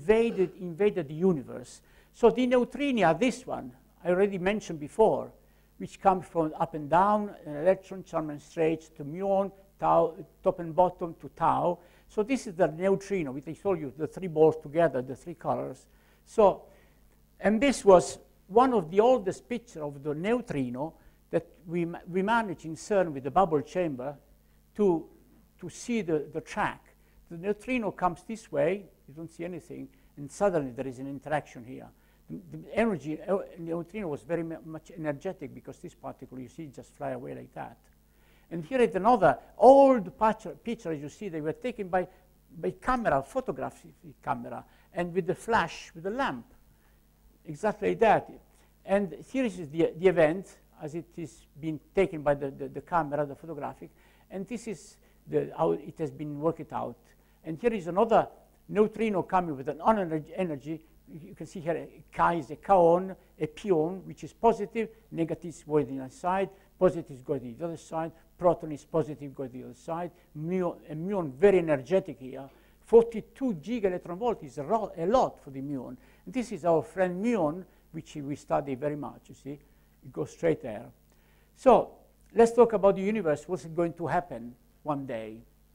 B: invaded the universe. So the neutrino are this one, I already mentioned before. which comes from up and down, an electron, charm and straight to muon, tau, top and bottom to tau. So this is the neutrino, which I told you, the three balls together, the three colors. So, and this was one of the oldest pictures of the neutrino that we managed in CERN with the bubble chamber to see the track. The neutrino comes this way, you don't see anything, and suddenly there is an interaction here. The energy, neutrino was very much energetic because this particle, you see, just fly away like that. And here is another old picture, as you see, they were taken by camera, photographic camera, and with the flash, with the lamp, exactly like that. And here is the event as it is being taken by the camera, the photographic, and this is how it has been worked out. And here is another neutrino coming with an energy. You can see here chi is a kaon, a pion, which is positive, negative is going to the other side, positive is going to the other side, proton is positive going to the other side, muon very energetic here. 42 giga-electron volt is a lot for the muon. And this is our friend muon, which we study very much, you see. It goes straight there. So let's talk about the universe. What's going to happen one day?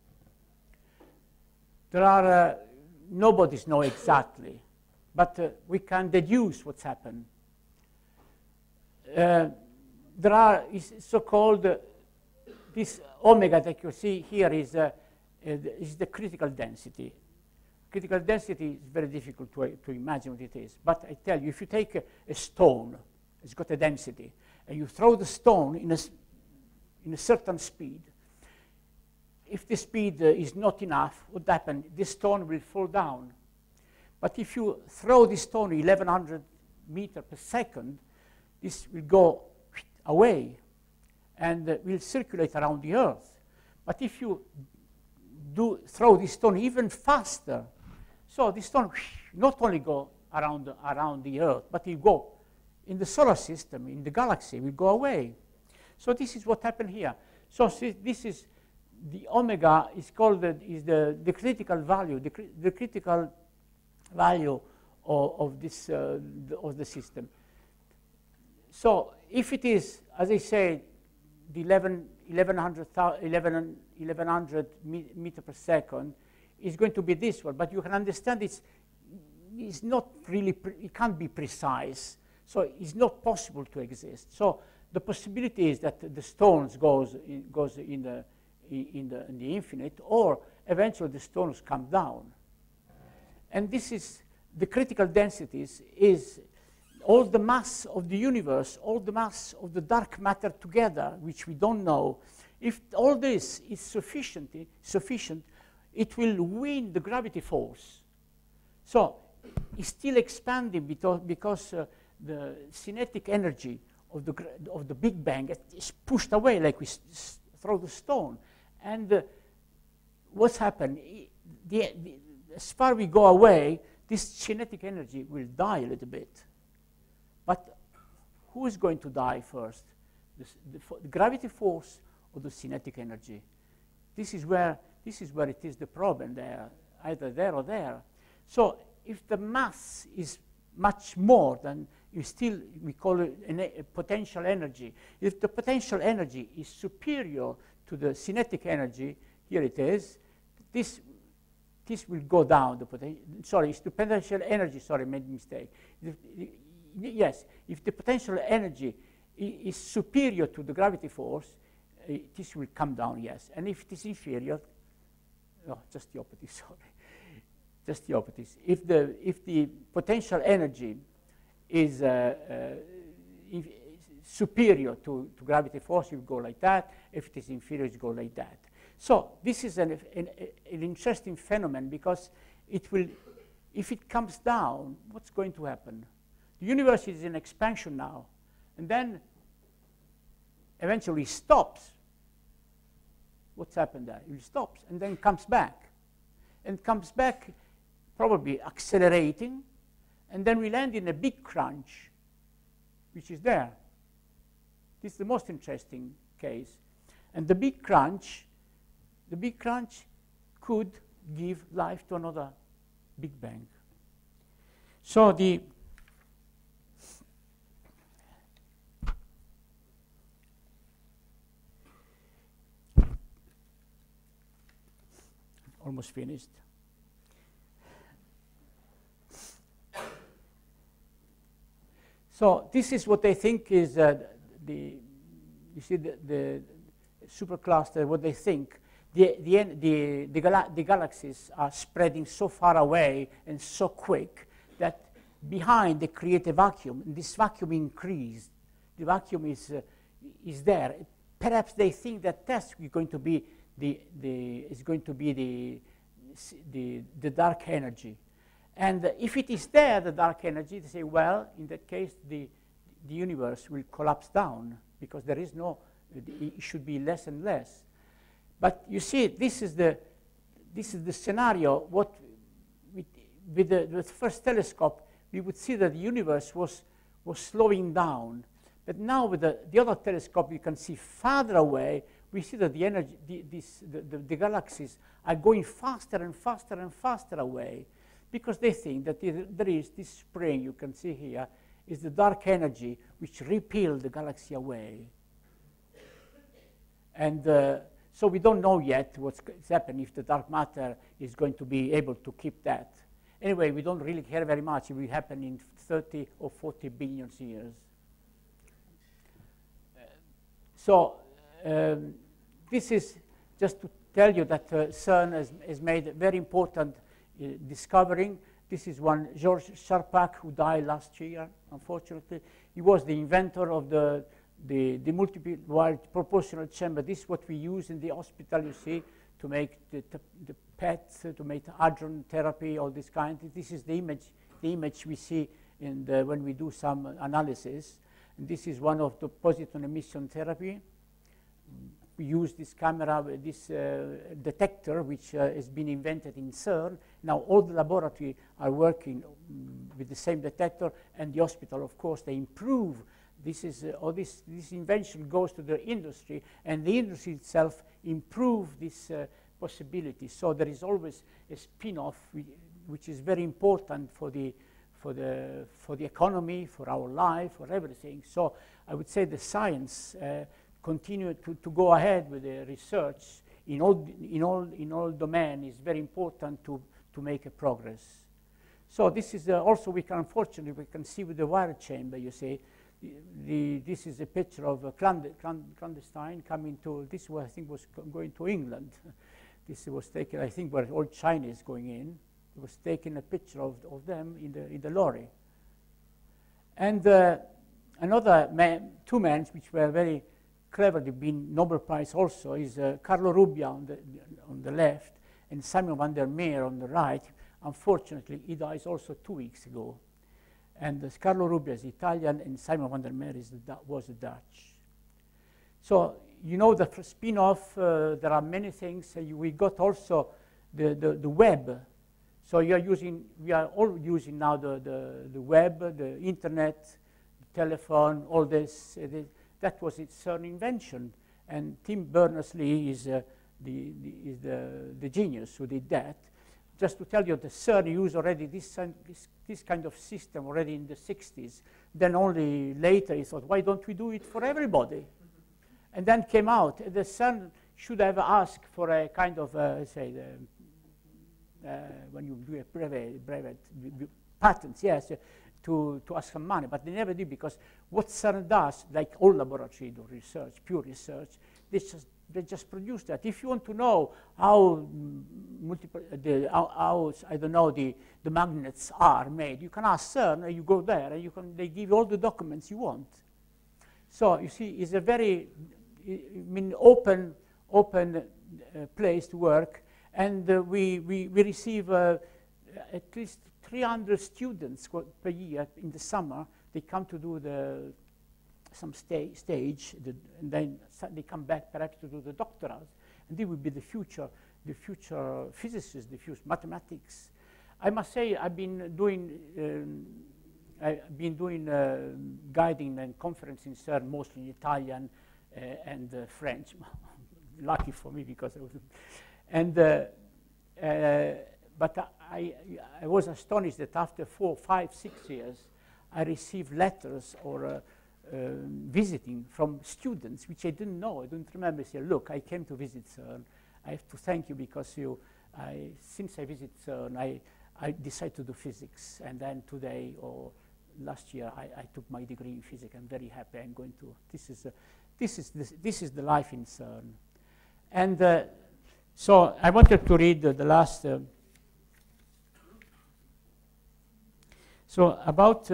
B: There are, nobody knows exactly, but we can deduce what's happened. There are so-called, this omega that you see here is the critical density. Critical density is very difficult to imagine what it is. But I tell you, if you take a stone, it's got a density, and you throw the stone in a certain speed, if the speed is not enough, what happens? This stone will fall down. But if you throw this stone 1100 meters per second, this will go away and will circulate around the Earth. But if you throw this stone even faster, so this stone not only go around the Earth, but it will go in the solar system, in the galaxy, will go away. So this is what happened here. So this is the omega is called the critical value, the critical value of this of the system. So if it is, as I said, the 1100 meter per second is going to be this one, but you can understand it's not really, it can't be precise, so it's not possible to exist. So the possibility is that the stones goes in the infinite, or eventually the stones come down. And this is the critical densities is all the mass of the universe, all the mass of the dark matter together, which we don't know. If all this is sufficient, it will win the gravity force. So it's still expanding because the kinetic energy of the Big Bang is pushed away like we throw the stone. And what's happened? As far as we go away, this kinetic energy will die a little bit. But who is going to die first? The gravity force or the kinetic energy? This is where it is the problem there, either there or there. So if the mass is much more than we call it a potential energy. If the potential energy is superior to the kinetic energy, here it is, this will go down. Sorry, it's the potential energy. Sorry, I made a mistake. Yes, if the potential energy is superior to the gravity force, this will come down, yes. And if it is inferior, no, just the opposite, sorry. Just the opposite. If the potential energy is superior to gravity force, it will go like that. If it is inferior, it will go like that. So this is an interesting phenomenon because it will, if it comes down, what's going to happen? The universe is in expansion now, and then eventually stops. What's happened there? It stops, and then comes back. And comes back probably accelerating, and then we land in a big crunch, which is there. This is the most interesting case. And the big crunch could give life to another Big Bang. So almost finished. So this is what they think is you see the supercluster, what they think. The galaxies are spreading so far away and so quick that behind they create a vacuum. And this vacuum increased. The vacuum is there. Perhaps they think that that's going to be the dark energy. And if it is there, the dark energy, they say, well, in that case, the universe will collapse down because there is no, it should be less and less. But you see, this is the scenario. What with the first telescope, we would see that the universe was slowing down. But now with the other telescope, you can see farther away. We see that the energy, the galaxies are going faster and faster and faster away, because they think that there is this spring you can see here is the dark energy which repelled the galaxy away. And so we don't know yet what's happening, if the dark matter is going to be able to keep that. Anyway, we don't really care very much. It will happen in 30 or 40 billion years. So this is just to tell you that CERN has made a very important discovering. This is one, Georges Charpak, who died last year, unfortunately. He was the inventor of the multiple wide proportional chamber. This is what we use in the hospital, you see, to make the PET, to make hadron therapy, all this kind. This is the image we see in when we do some analysis. And this is one of the positron emission therapy. We use this camera, this detector, which has been invented in CERN. Now all the laboratories are working with the same detector, and the hospital, of course, they improve. This invention goes to the industry, and the industry itself improve this possibility. So there is always a spin-off, which is very important for the economy, for our life, for everything. So I would say the science continue to go ahead with the research in all domains is very important to make a progress. So this is also unfortunately we can see with the wire chamber. You see, this is a picture of a clandestine coming to this. I think was going to England. This was taken, I think, where all Chinese going in. It was taking a picture of them in the lorry. And another two men which were very cleverly been Nobel Prize also is Carlo Rubbia on the left and Simon van der Meer on the right. Unfortunately, he died also 2 weeks ago. And Carlo Rubbia is Italian, and Simon van der Meer was Dutch. So you know the spin-off. There are many things. We got also the web. So we are all using now the web, the internet, the telephone, all this. That was its CERN invention, and Tim Berners-Lee is the genius who did that. Just to tell you, the CERN used already this kind of system already in the 60s. Then only later he thought, why don't we do it for everybody? And then came out, the CERN should have asked for a kind of, when you do a brevet patents, yes, to ask some money, but they never did, because what CERN does, like all laboratories do research, pure research, they just produce that. If you want to know how I don't know, the magnets are made, you can ask CERN, and you go there, and they give you all the documents you want. So you see, it's a very open place to work, and we receive at least 300 students per year in the summer. They come to do some stage, and then they come back perhaps to do the doctorate, and they will be the future physicists, the future mathematics. I must say, I've been doing guiding and conference in CERN, mostly in Italian and French. Lucky for me, because I was, and but I was astonished that after 4, 5, 6 years, I received letters or visiting from students, which I didn't know. I don't remember. Say, look, I came to visit CERN. I have to thank you because since I visit CERN, I decided to do physics, and then today or last year I took my degree in physics. I'm very happy. I'm going to. This is the life in CERN, and so I wanted to read the last. So about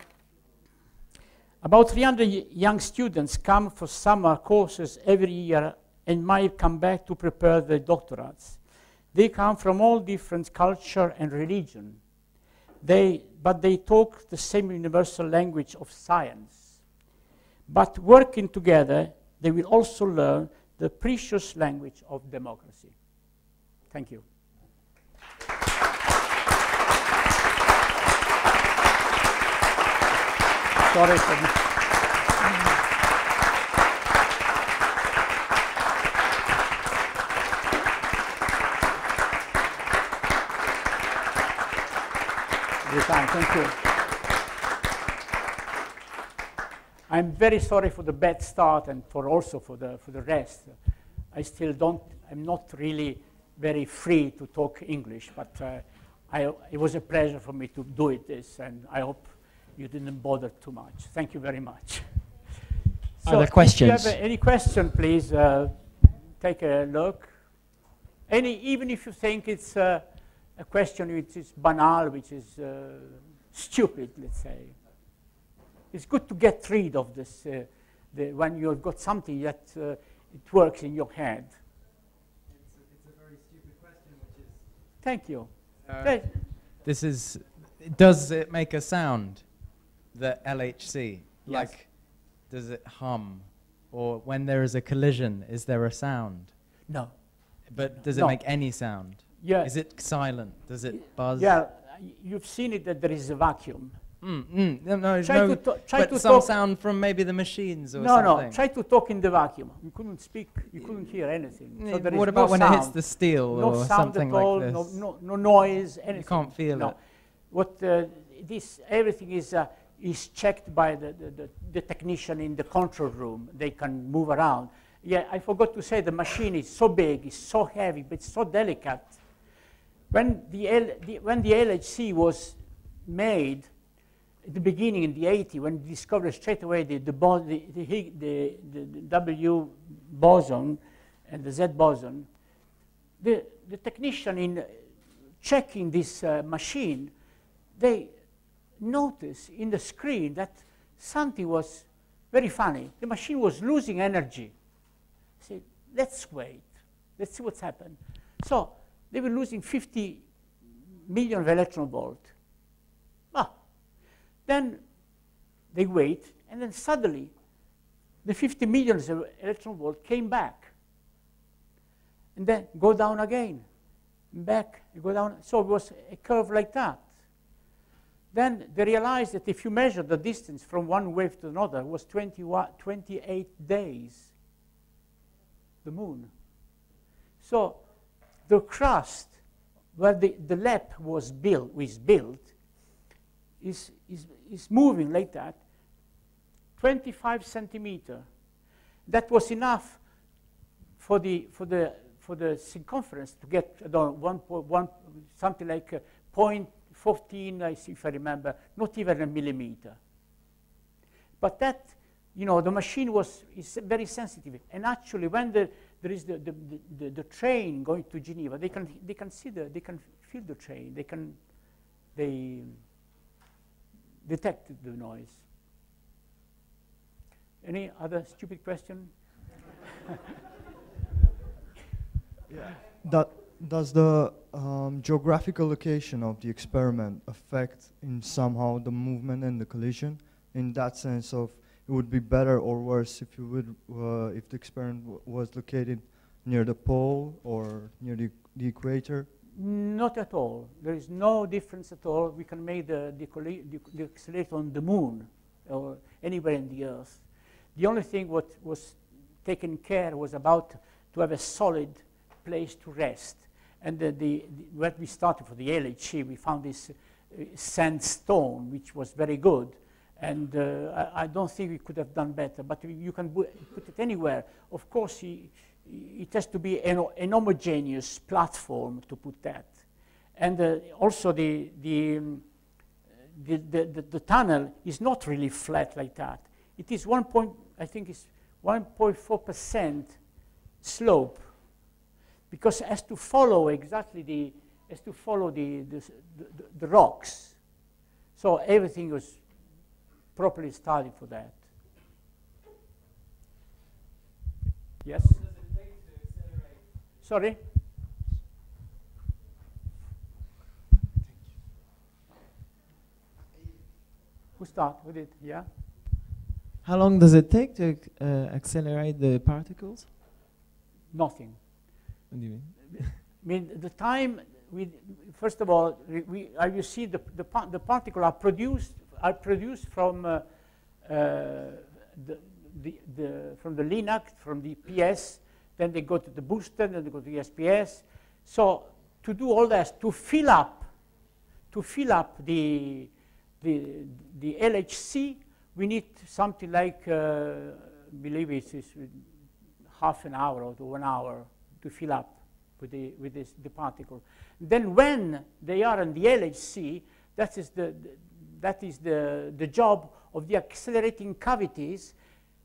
B: 300 young students come for summer courses every year and might come back to prepare their doctorates. They come from all different culture and religion, but they talk the same universal language of science. But working together, they will also learn the precious language of democracy. Thank you. Sorry for this. Thank you. I'm very sorry for the bad start and also for the rest. I'm not really very free to talk English, but it was a pleasure for me to do this, and I hope you didn't bother too much. Thank you very much.
A: Are there questions?
B: If you have any question, please take a look. Even if you think it's a question which is banal, which is stupid, let's say. It's good to get rid of this when you've got something that it works in your head.
E: It's a very stupid question, which is...
B: Thank you.
E: This is, does it make a sound, the LHC?
B: Yes.
E: Like, does it hum? Or when there is a collision, is there a sound?
B: No.
E: But does it
B: No.
E: make any sound?
B: Yeah.
E: Is it silent? Does it buzz?
B: Yeah, you've seen it that there is a vacuum.
E: No,
B: Try to
E: some
B: talk.
E: sound from maybe the machines or
B: No,
E: something.
B: no. Try to talk in the vacuum. You couldn't speak. You couldn't hear anything. So there is
E: What about
B: no
E: when
B: sound.
E: it hits the steel
B: No
E: or
B: sound
E: something
B: at all.
E: like this?
B: No noise. Anything.
E: You can't feel
B: no.
E: it.
B: What everything is checked by the technician in the control room. They can move around. Yeah, I forgot to say the machine is so big, it's so heavy, but it's so delicate. When the LHC was made at the beginning in the 80s, when we discovered straight away the W boson and the Z boson, the technician in checking this machine, they noticed in the screen that something was very funny. The machine was losing energy. Say, let's wait. Let's see what's happened. So they were losing 50 million of electron volt. Then they wait, and then suddenly the 50 million of electron volt came back. And then go down again, back, go down. So it was a curve like that. Then they realized that if you measure the distance from one wave to another, it was 28 days, the moon. So the crust where the LEP was built, is moving like that, 25 centimeter. That was enough for the circumference to get something like 0.14, if I remember, not even a millimeter. But that, the machine is very sensitive. And actually, when there is the train going to Geneva, they can feel the train. They detect the noise. Any other stupid question?
F: Yeah. Does the geographical location of the experiment affect in somehow the movement and the collision? In that sense of it would be better or worse if you would if the experiment was located near the pole or near the equator?
B: Not at all. There is no difference at all. We can make the accelerator on the moon or anywhere in the Earth. The only thing what was taken care was about to have a solid place to rest. And when we started for the LHC, we found this sandstone, which was very good. And I don't think we could have done better. But you can put it anywhere. Of course, it has to be an homogeneous platform to put that. And also the tunnel is not really flat like that. It is I think it's 1.4% slope, because it has to follow exactly the rocks. So everything was properly studied for that. Yes?
E: How long does it take to accelerate?
B: Sorry? Who start with it? Yeah?
G: How long does it take to accelerate the particles?
B: Nothing.
G: What do you mean?
B: I mean, the time, first of all, you see the particles are produced from from the LINAC, from the PS, then they go to the booster, then they go to the SPS. So to do all that, to fill up the LHC, we need something like, believe it's half an hour or 1 hour to fill up with the particle. Then when they are in the LHC, that is the job of the accelerating cavities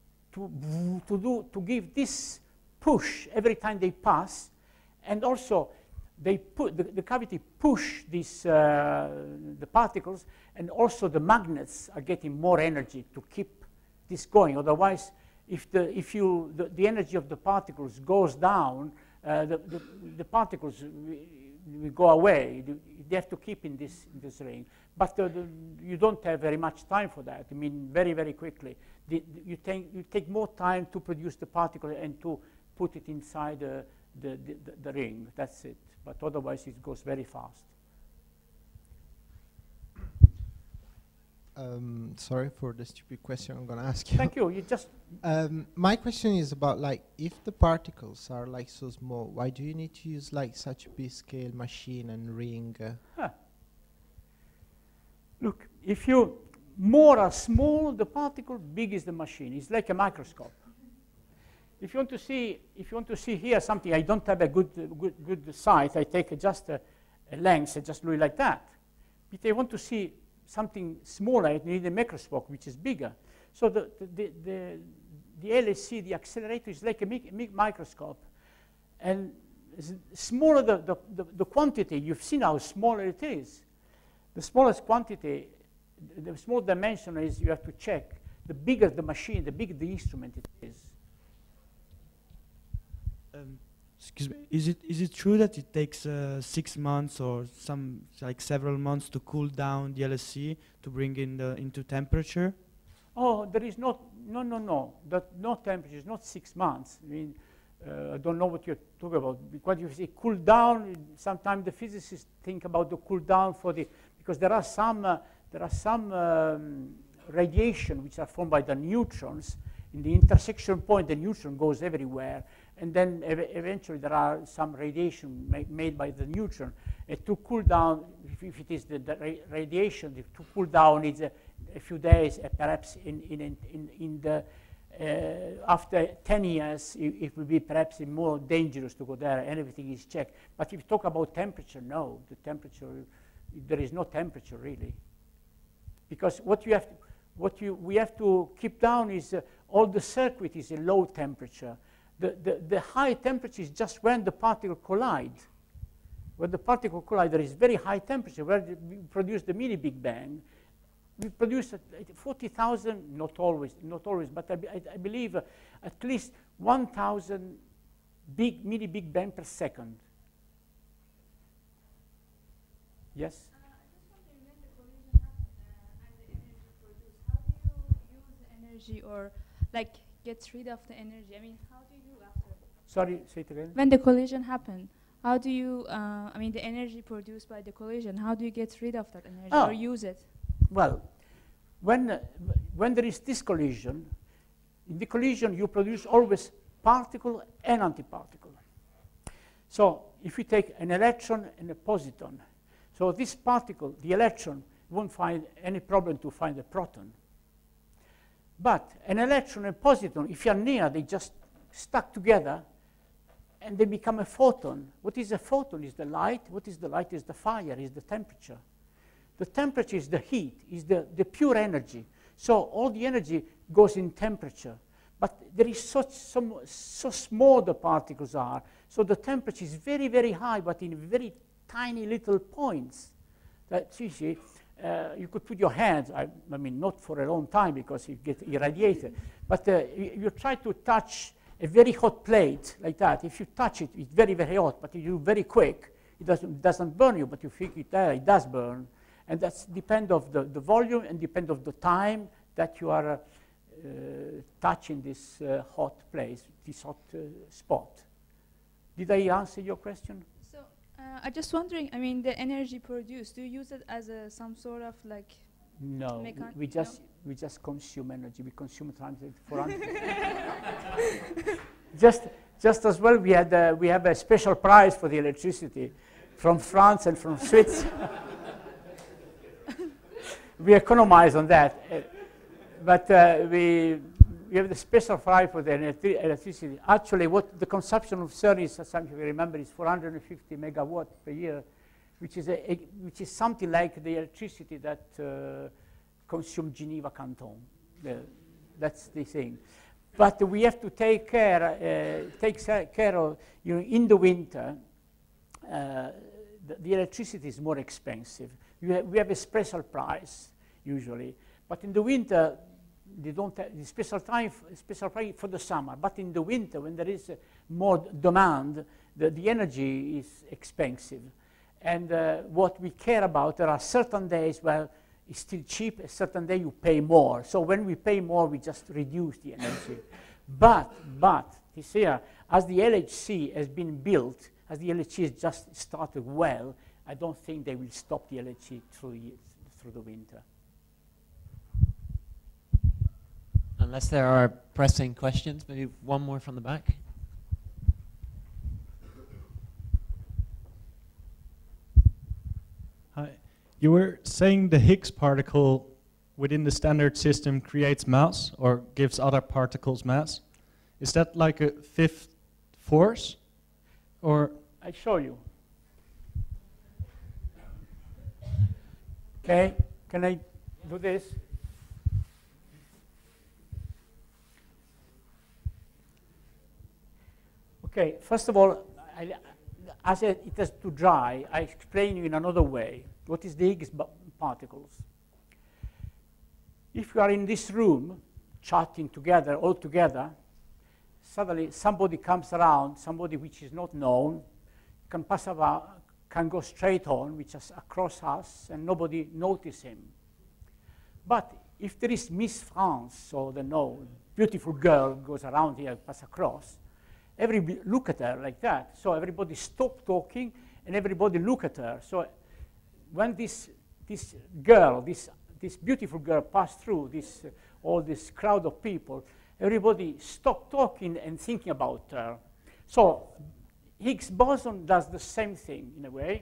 B: to give this push every time they pass, and also they put the cavity push this the particles, and also the magnets are getting more energy to keep this going. Otherwise, if the energy of the particles goes down, the particles will go away. They have to keep in this ring. But you don't have very much time for that. I mean, very, very quickly. You take more time to produce the particle and to put it inside the ring. That's it. But otherwise, it goes very fast.
H: Sorry for the stupid question I'm going to ask you.
B: Thank you. You just.
H: My question is about, like, if the particles are like so small, why do you need to use like such a big scale machine and ring?
B: Look, if you more are small the particle, big is the machine. It's like a microscope. If you want to see here something, I don't have a good sight. I take just a lens and just do it like that. If I want to see something smaller, I need a microscope which is bigger. So the LHC, the accelerator, is like a microscope, and smaller the quantity. You've seen how smaller it is. The smallest quantity, the small dimension is you have to check. The bigger the machine, the bigger the instrument it is.
I: Excuse me. Is it true that it takes 6 months or several months to cool down the LSC to bring in into temperature?
B: Oh, there is no. That no temperature is not 6 months. I mean, I don't know what you're talking about. Because you say cool down, sometimes the physicists think about the cool down because there are some radiation which are formed by the neutrons. In the intersection point, the neutron goes everywhere. And then eventually there are some radiation made by the neutron. To cool down, if it is the radiation, to cool down is a few days, perhaps after 10 years, it will be perhaps more dangerous to go there, and everything is checked. But if you talk about temperature, no, there is no temperature really. Because we have to keep down is all the circuit is a low temperature. The high temperature is just when the particle collide. When the particle collide, there is very high temperature. Where we produce the mini Big Bang, we produce 40,000, not always, but I believe at least 1,000 mini Big Bang per second. Yes?
J: Energy, or like gets rid of the energy? I mean, how do you do after?
B: Sorry, say it again.
J: When the collision happens, how do you, the energy produced by the collision, how do you get rid of that energy or use it?
B: Well, when there is this collision, in the collision you produce always particle and antiparticle. So if you take an electron and a positron, so this particle, the electron, won't find any problem to find a proton. But an electron and positron, if you're near, they just stuck together, and they become a photon. What is a photon? Is the light. What is the light? Is the fire, is the temperature. The temperature is the heat, is the pure energy. So all the energy goes in temperature. But there is so small the particles are, so the temperature is very, very high, but in very tiny little points. That you see, you could put your hands, I mean, not for a long time because you get irradiated, but you try to touch a very hot plate like that. If you touch it, it's very, very hot, but you do very quick. It doesn't burn you, but you think it does burn. And that's depend of the volume and depend of the time that you are touching this hot place, this hot spot. Did I answer your question?
J: So I'm just wondering, I mean, the energy produced, do you use it as some sort of like...
B: No, we just consume energy. We consume times 400. just as well, we have a special prize for the electricity from France and from Switzerland. We economize on that, but we have the special prize for the electricity. Actually, what the consumption of CERN is, as you remember, is 450 megawatt per year, which is something like the electricity that consumes Geneva Canton. That's the thing. But we have to take care of, in the winter, the electricity is more expensive. We have a special price, usually. But in the winter, they don't have the special price for the summer. But in the winter, when there is more demand, the energy is expensive. And what we care about, there are certain days where it's still cheap, a certain day you pay more. So when we pay more, we just reduce the energy. But this year, as the LHC has been built, as the LHC has just started well, I don't think they will stop the LHC through the winter.
A: Unless there are pressing questions, maybe one more from the back.
K: Hi. You were saying the Higgs particle within the standard system creates mass or gives other particles mass. Is that like a fifth force? Or
B: I show you. Okay, can I do this? Okay, first of all, as it has to dry, I explain you in another way. What is the Higgs particles? If you are in this room, chatting together, all together, suddenly somebody comes around, somebody which is not known, can pass about, can go straight on, which is across us, and nobody notices him. But if there is Miss France, or the beautiful girl goes around here, pass across, everybody look at her like that. So everybody stop talking, and everybody look at her. So when this girl, this beautiful girl passed through all this crowd of people, everybody stopped talking and thinking about her. So Higgs boson does the same thing in a way.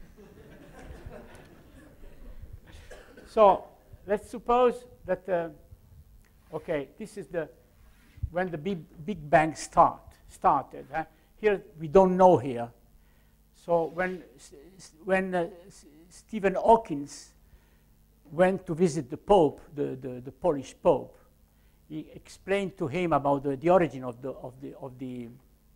B: So let's suppose that, okay, this is when the Big Bang started. Here we don't know here. So when Stephen Hawking went to visit the Pope, the Polish Pope, he explained to him about the origin of the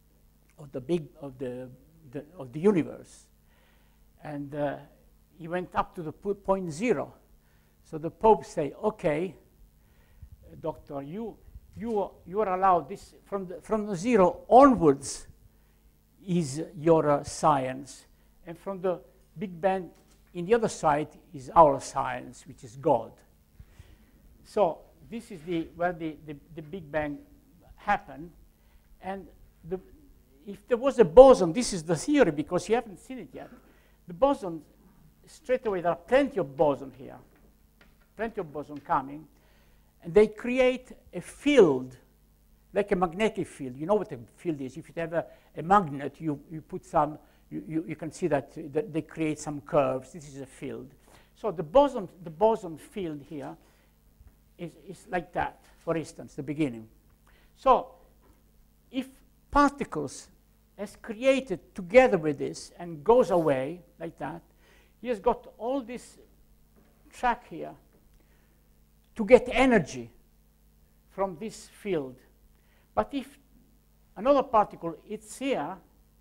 B: universe, and he went up to the point zero. So the Pope said, "Okay, Doctor, you are allowed this from the zero onwards is your science, and from the Big Bang in the other side is our science, which is God." So this is where the Big Bang happened, and if there was a boson, this is the theory because you haven't seen it yet. The boson, straight away, there are plenty of boson here, plenty of boson coming, and they create a field, like a magnetic field. You know what a field is. If you have a magnet, you put some, you can see that they create some curves. This is a field. So the boson field here is like that, for instance, the beginning. So if particles has created together with this and goes away like that. He has got all this track here to get energy from this field. But if another particle is here,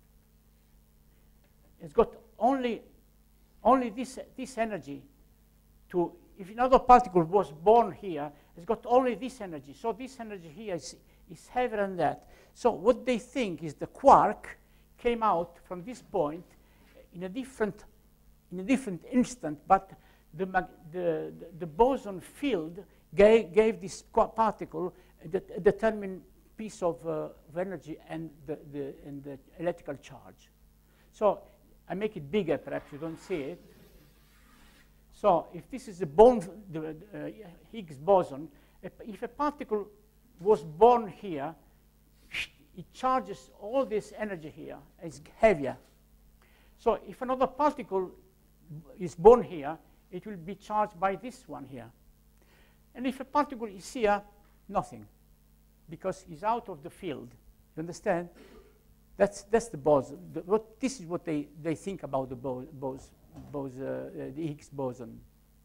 B: it's got only this energy to, if another particle was born here, it's got only this energy. So this energy here is heavier than that. So what they think is the quark came out from this point in a different instant, but the boson field gave this particle a determined piece of energy and the electrical charge. So I make it bigger, perhaps you don't see it. So if this is the Higgs boson, if a particle was born here, it charges all this energy here. It's heavier. So if another particle is born here, it will be charged by this one here. And if a particle is here, nothing, because it's out of the field. You understand? That's the boson. This is what they think about the the Higgs boson.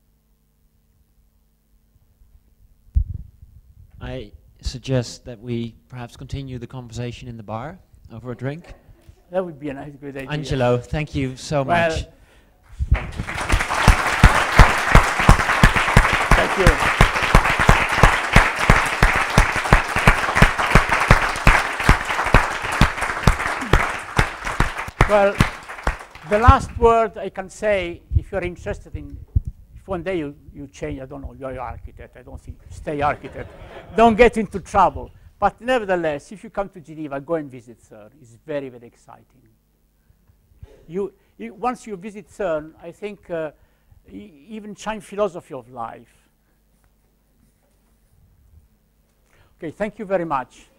A: I suggest that we perhaps continue the conversation in the bar over a drink.
B: That would be a nice, good idea.
A: Angelo, thank you so much.
B: Thank you. Well, the last word I can say, if you're interested in, if one day you change, I don't know, you're an architect, I don't think, stay architect, don't get into trouble. But nevertheless, if you come to Geneva, go and visit CERN. It's very, very exciting. Once you visit CERN, I think even change philosophy of life. Okay, thank you very much.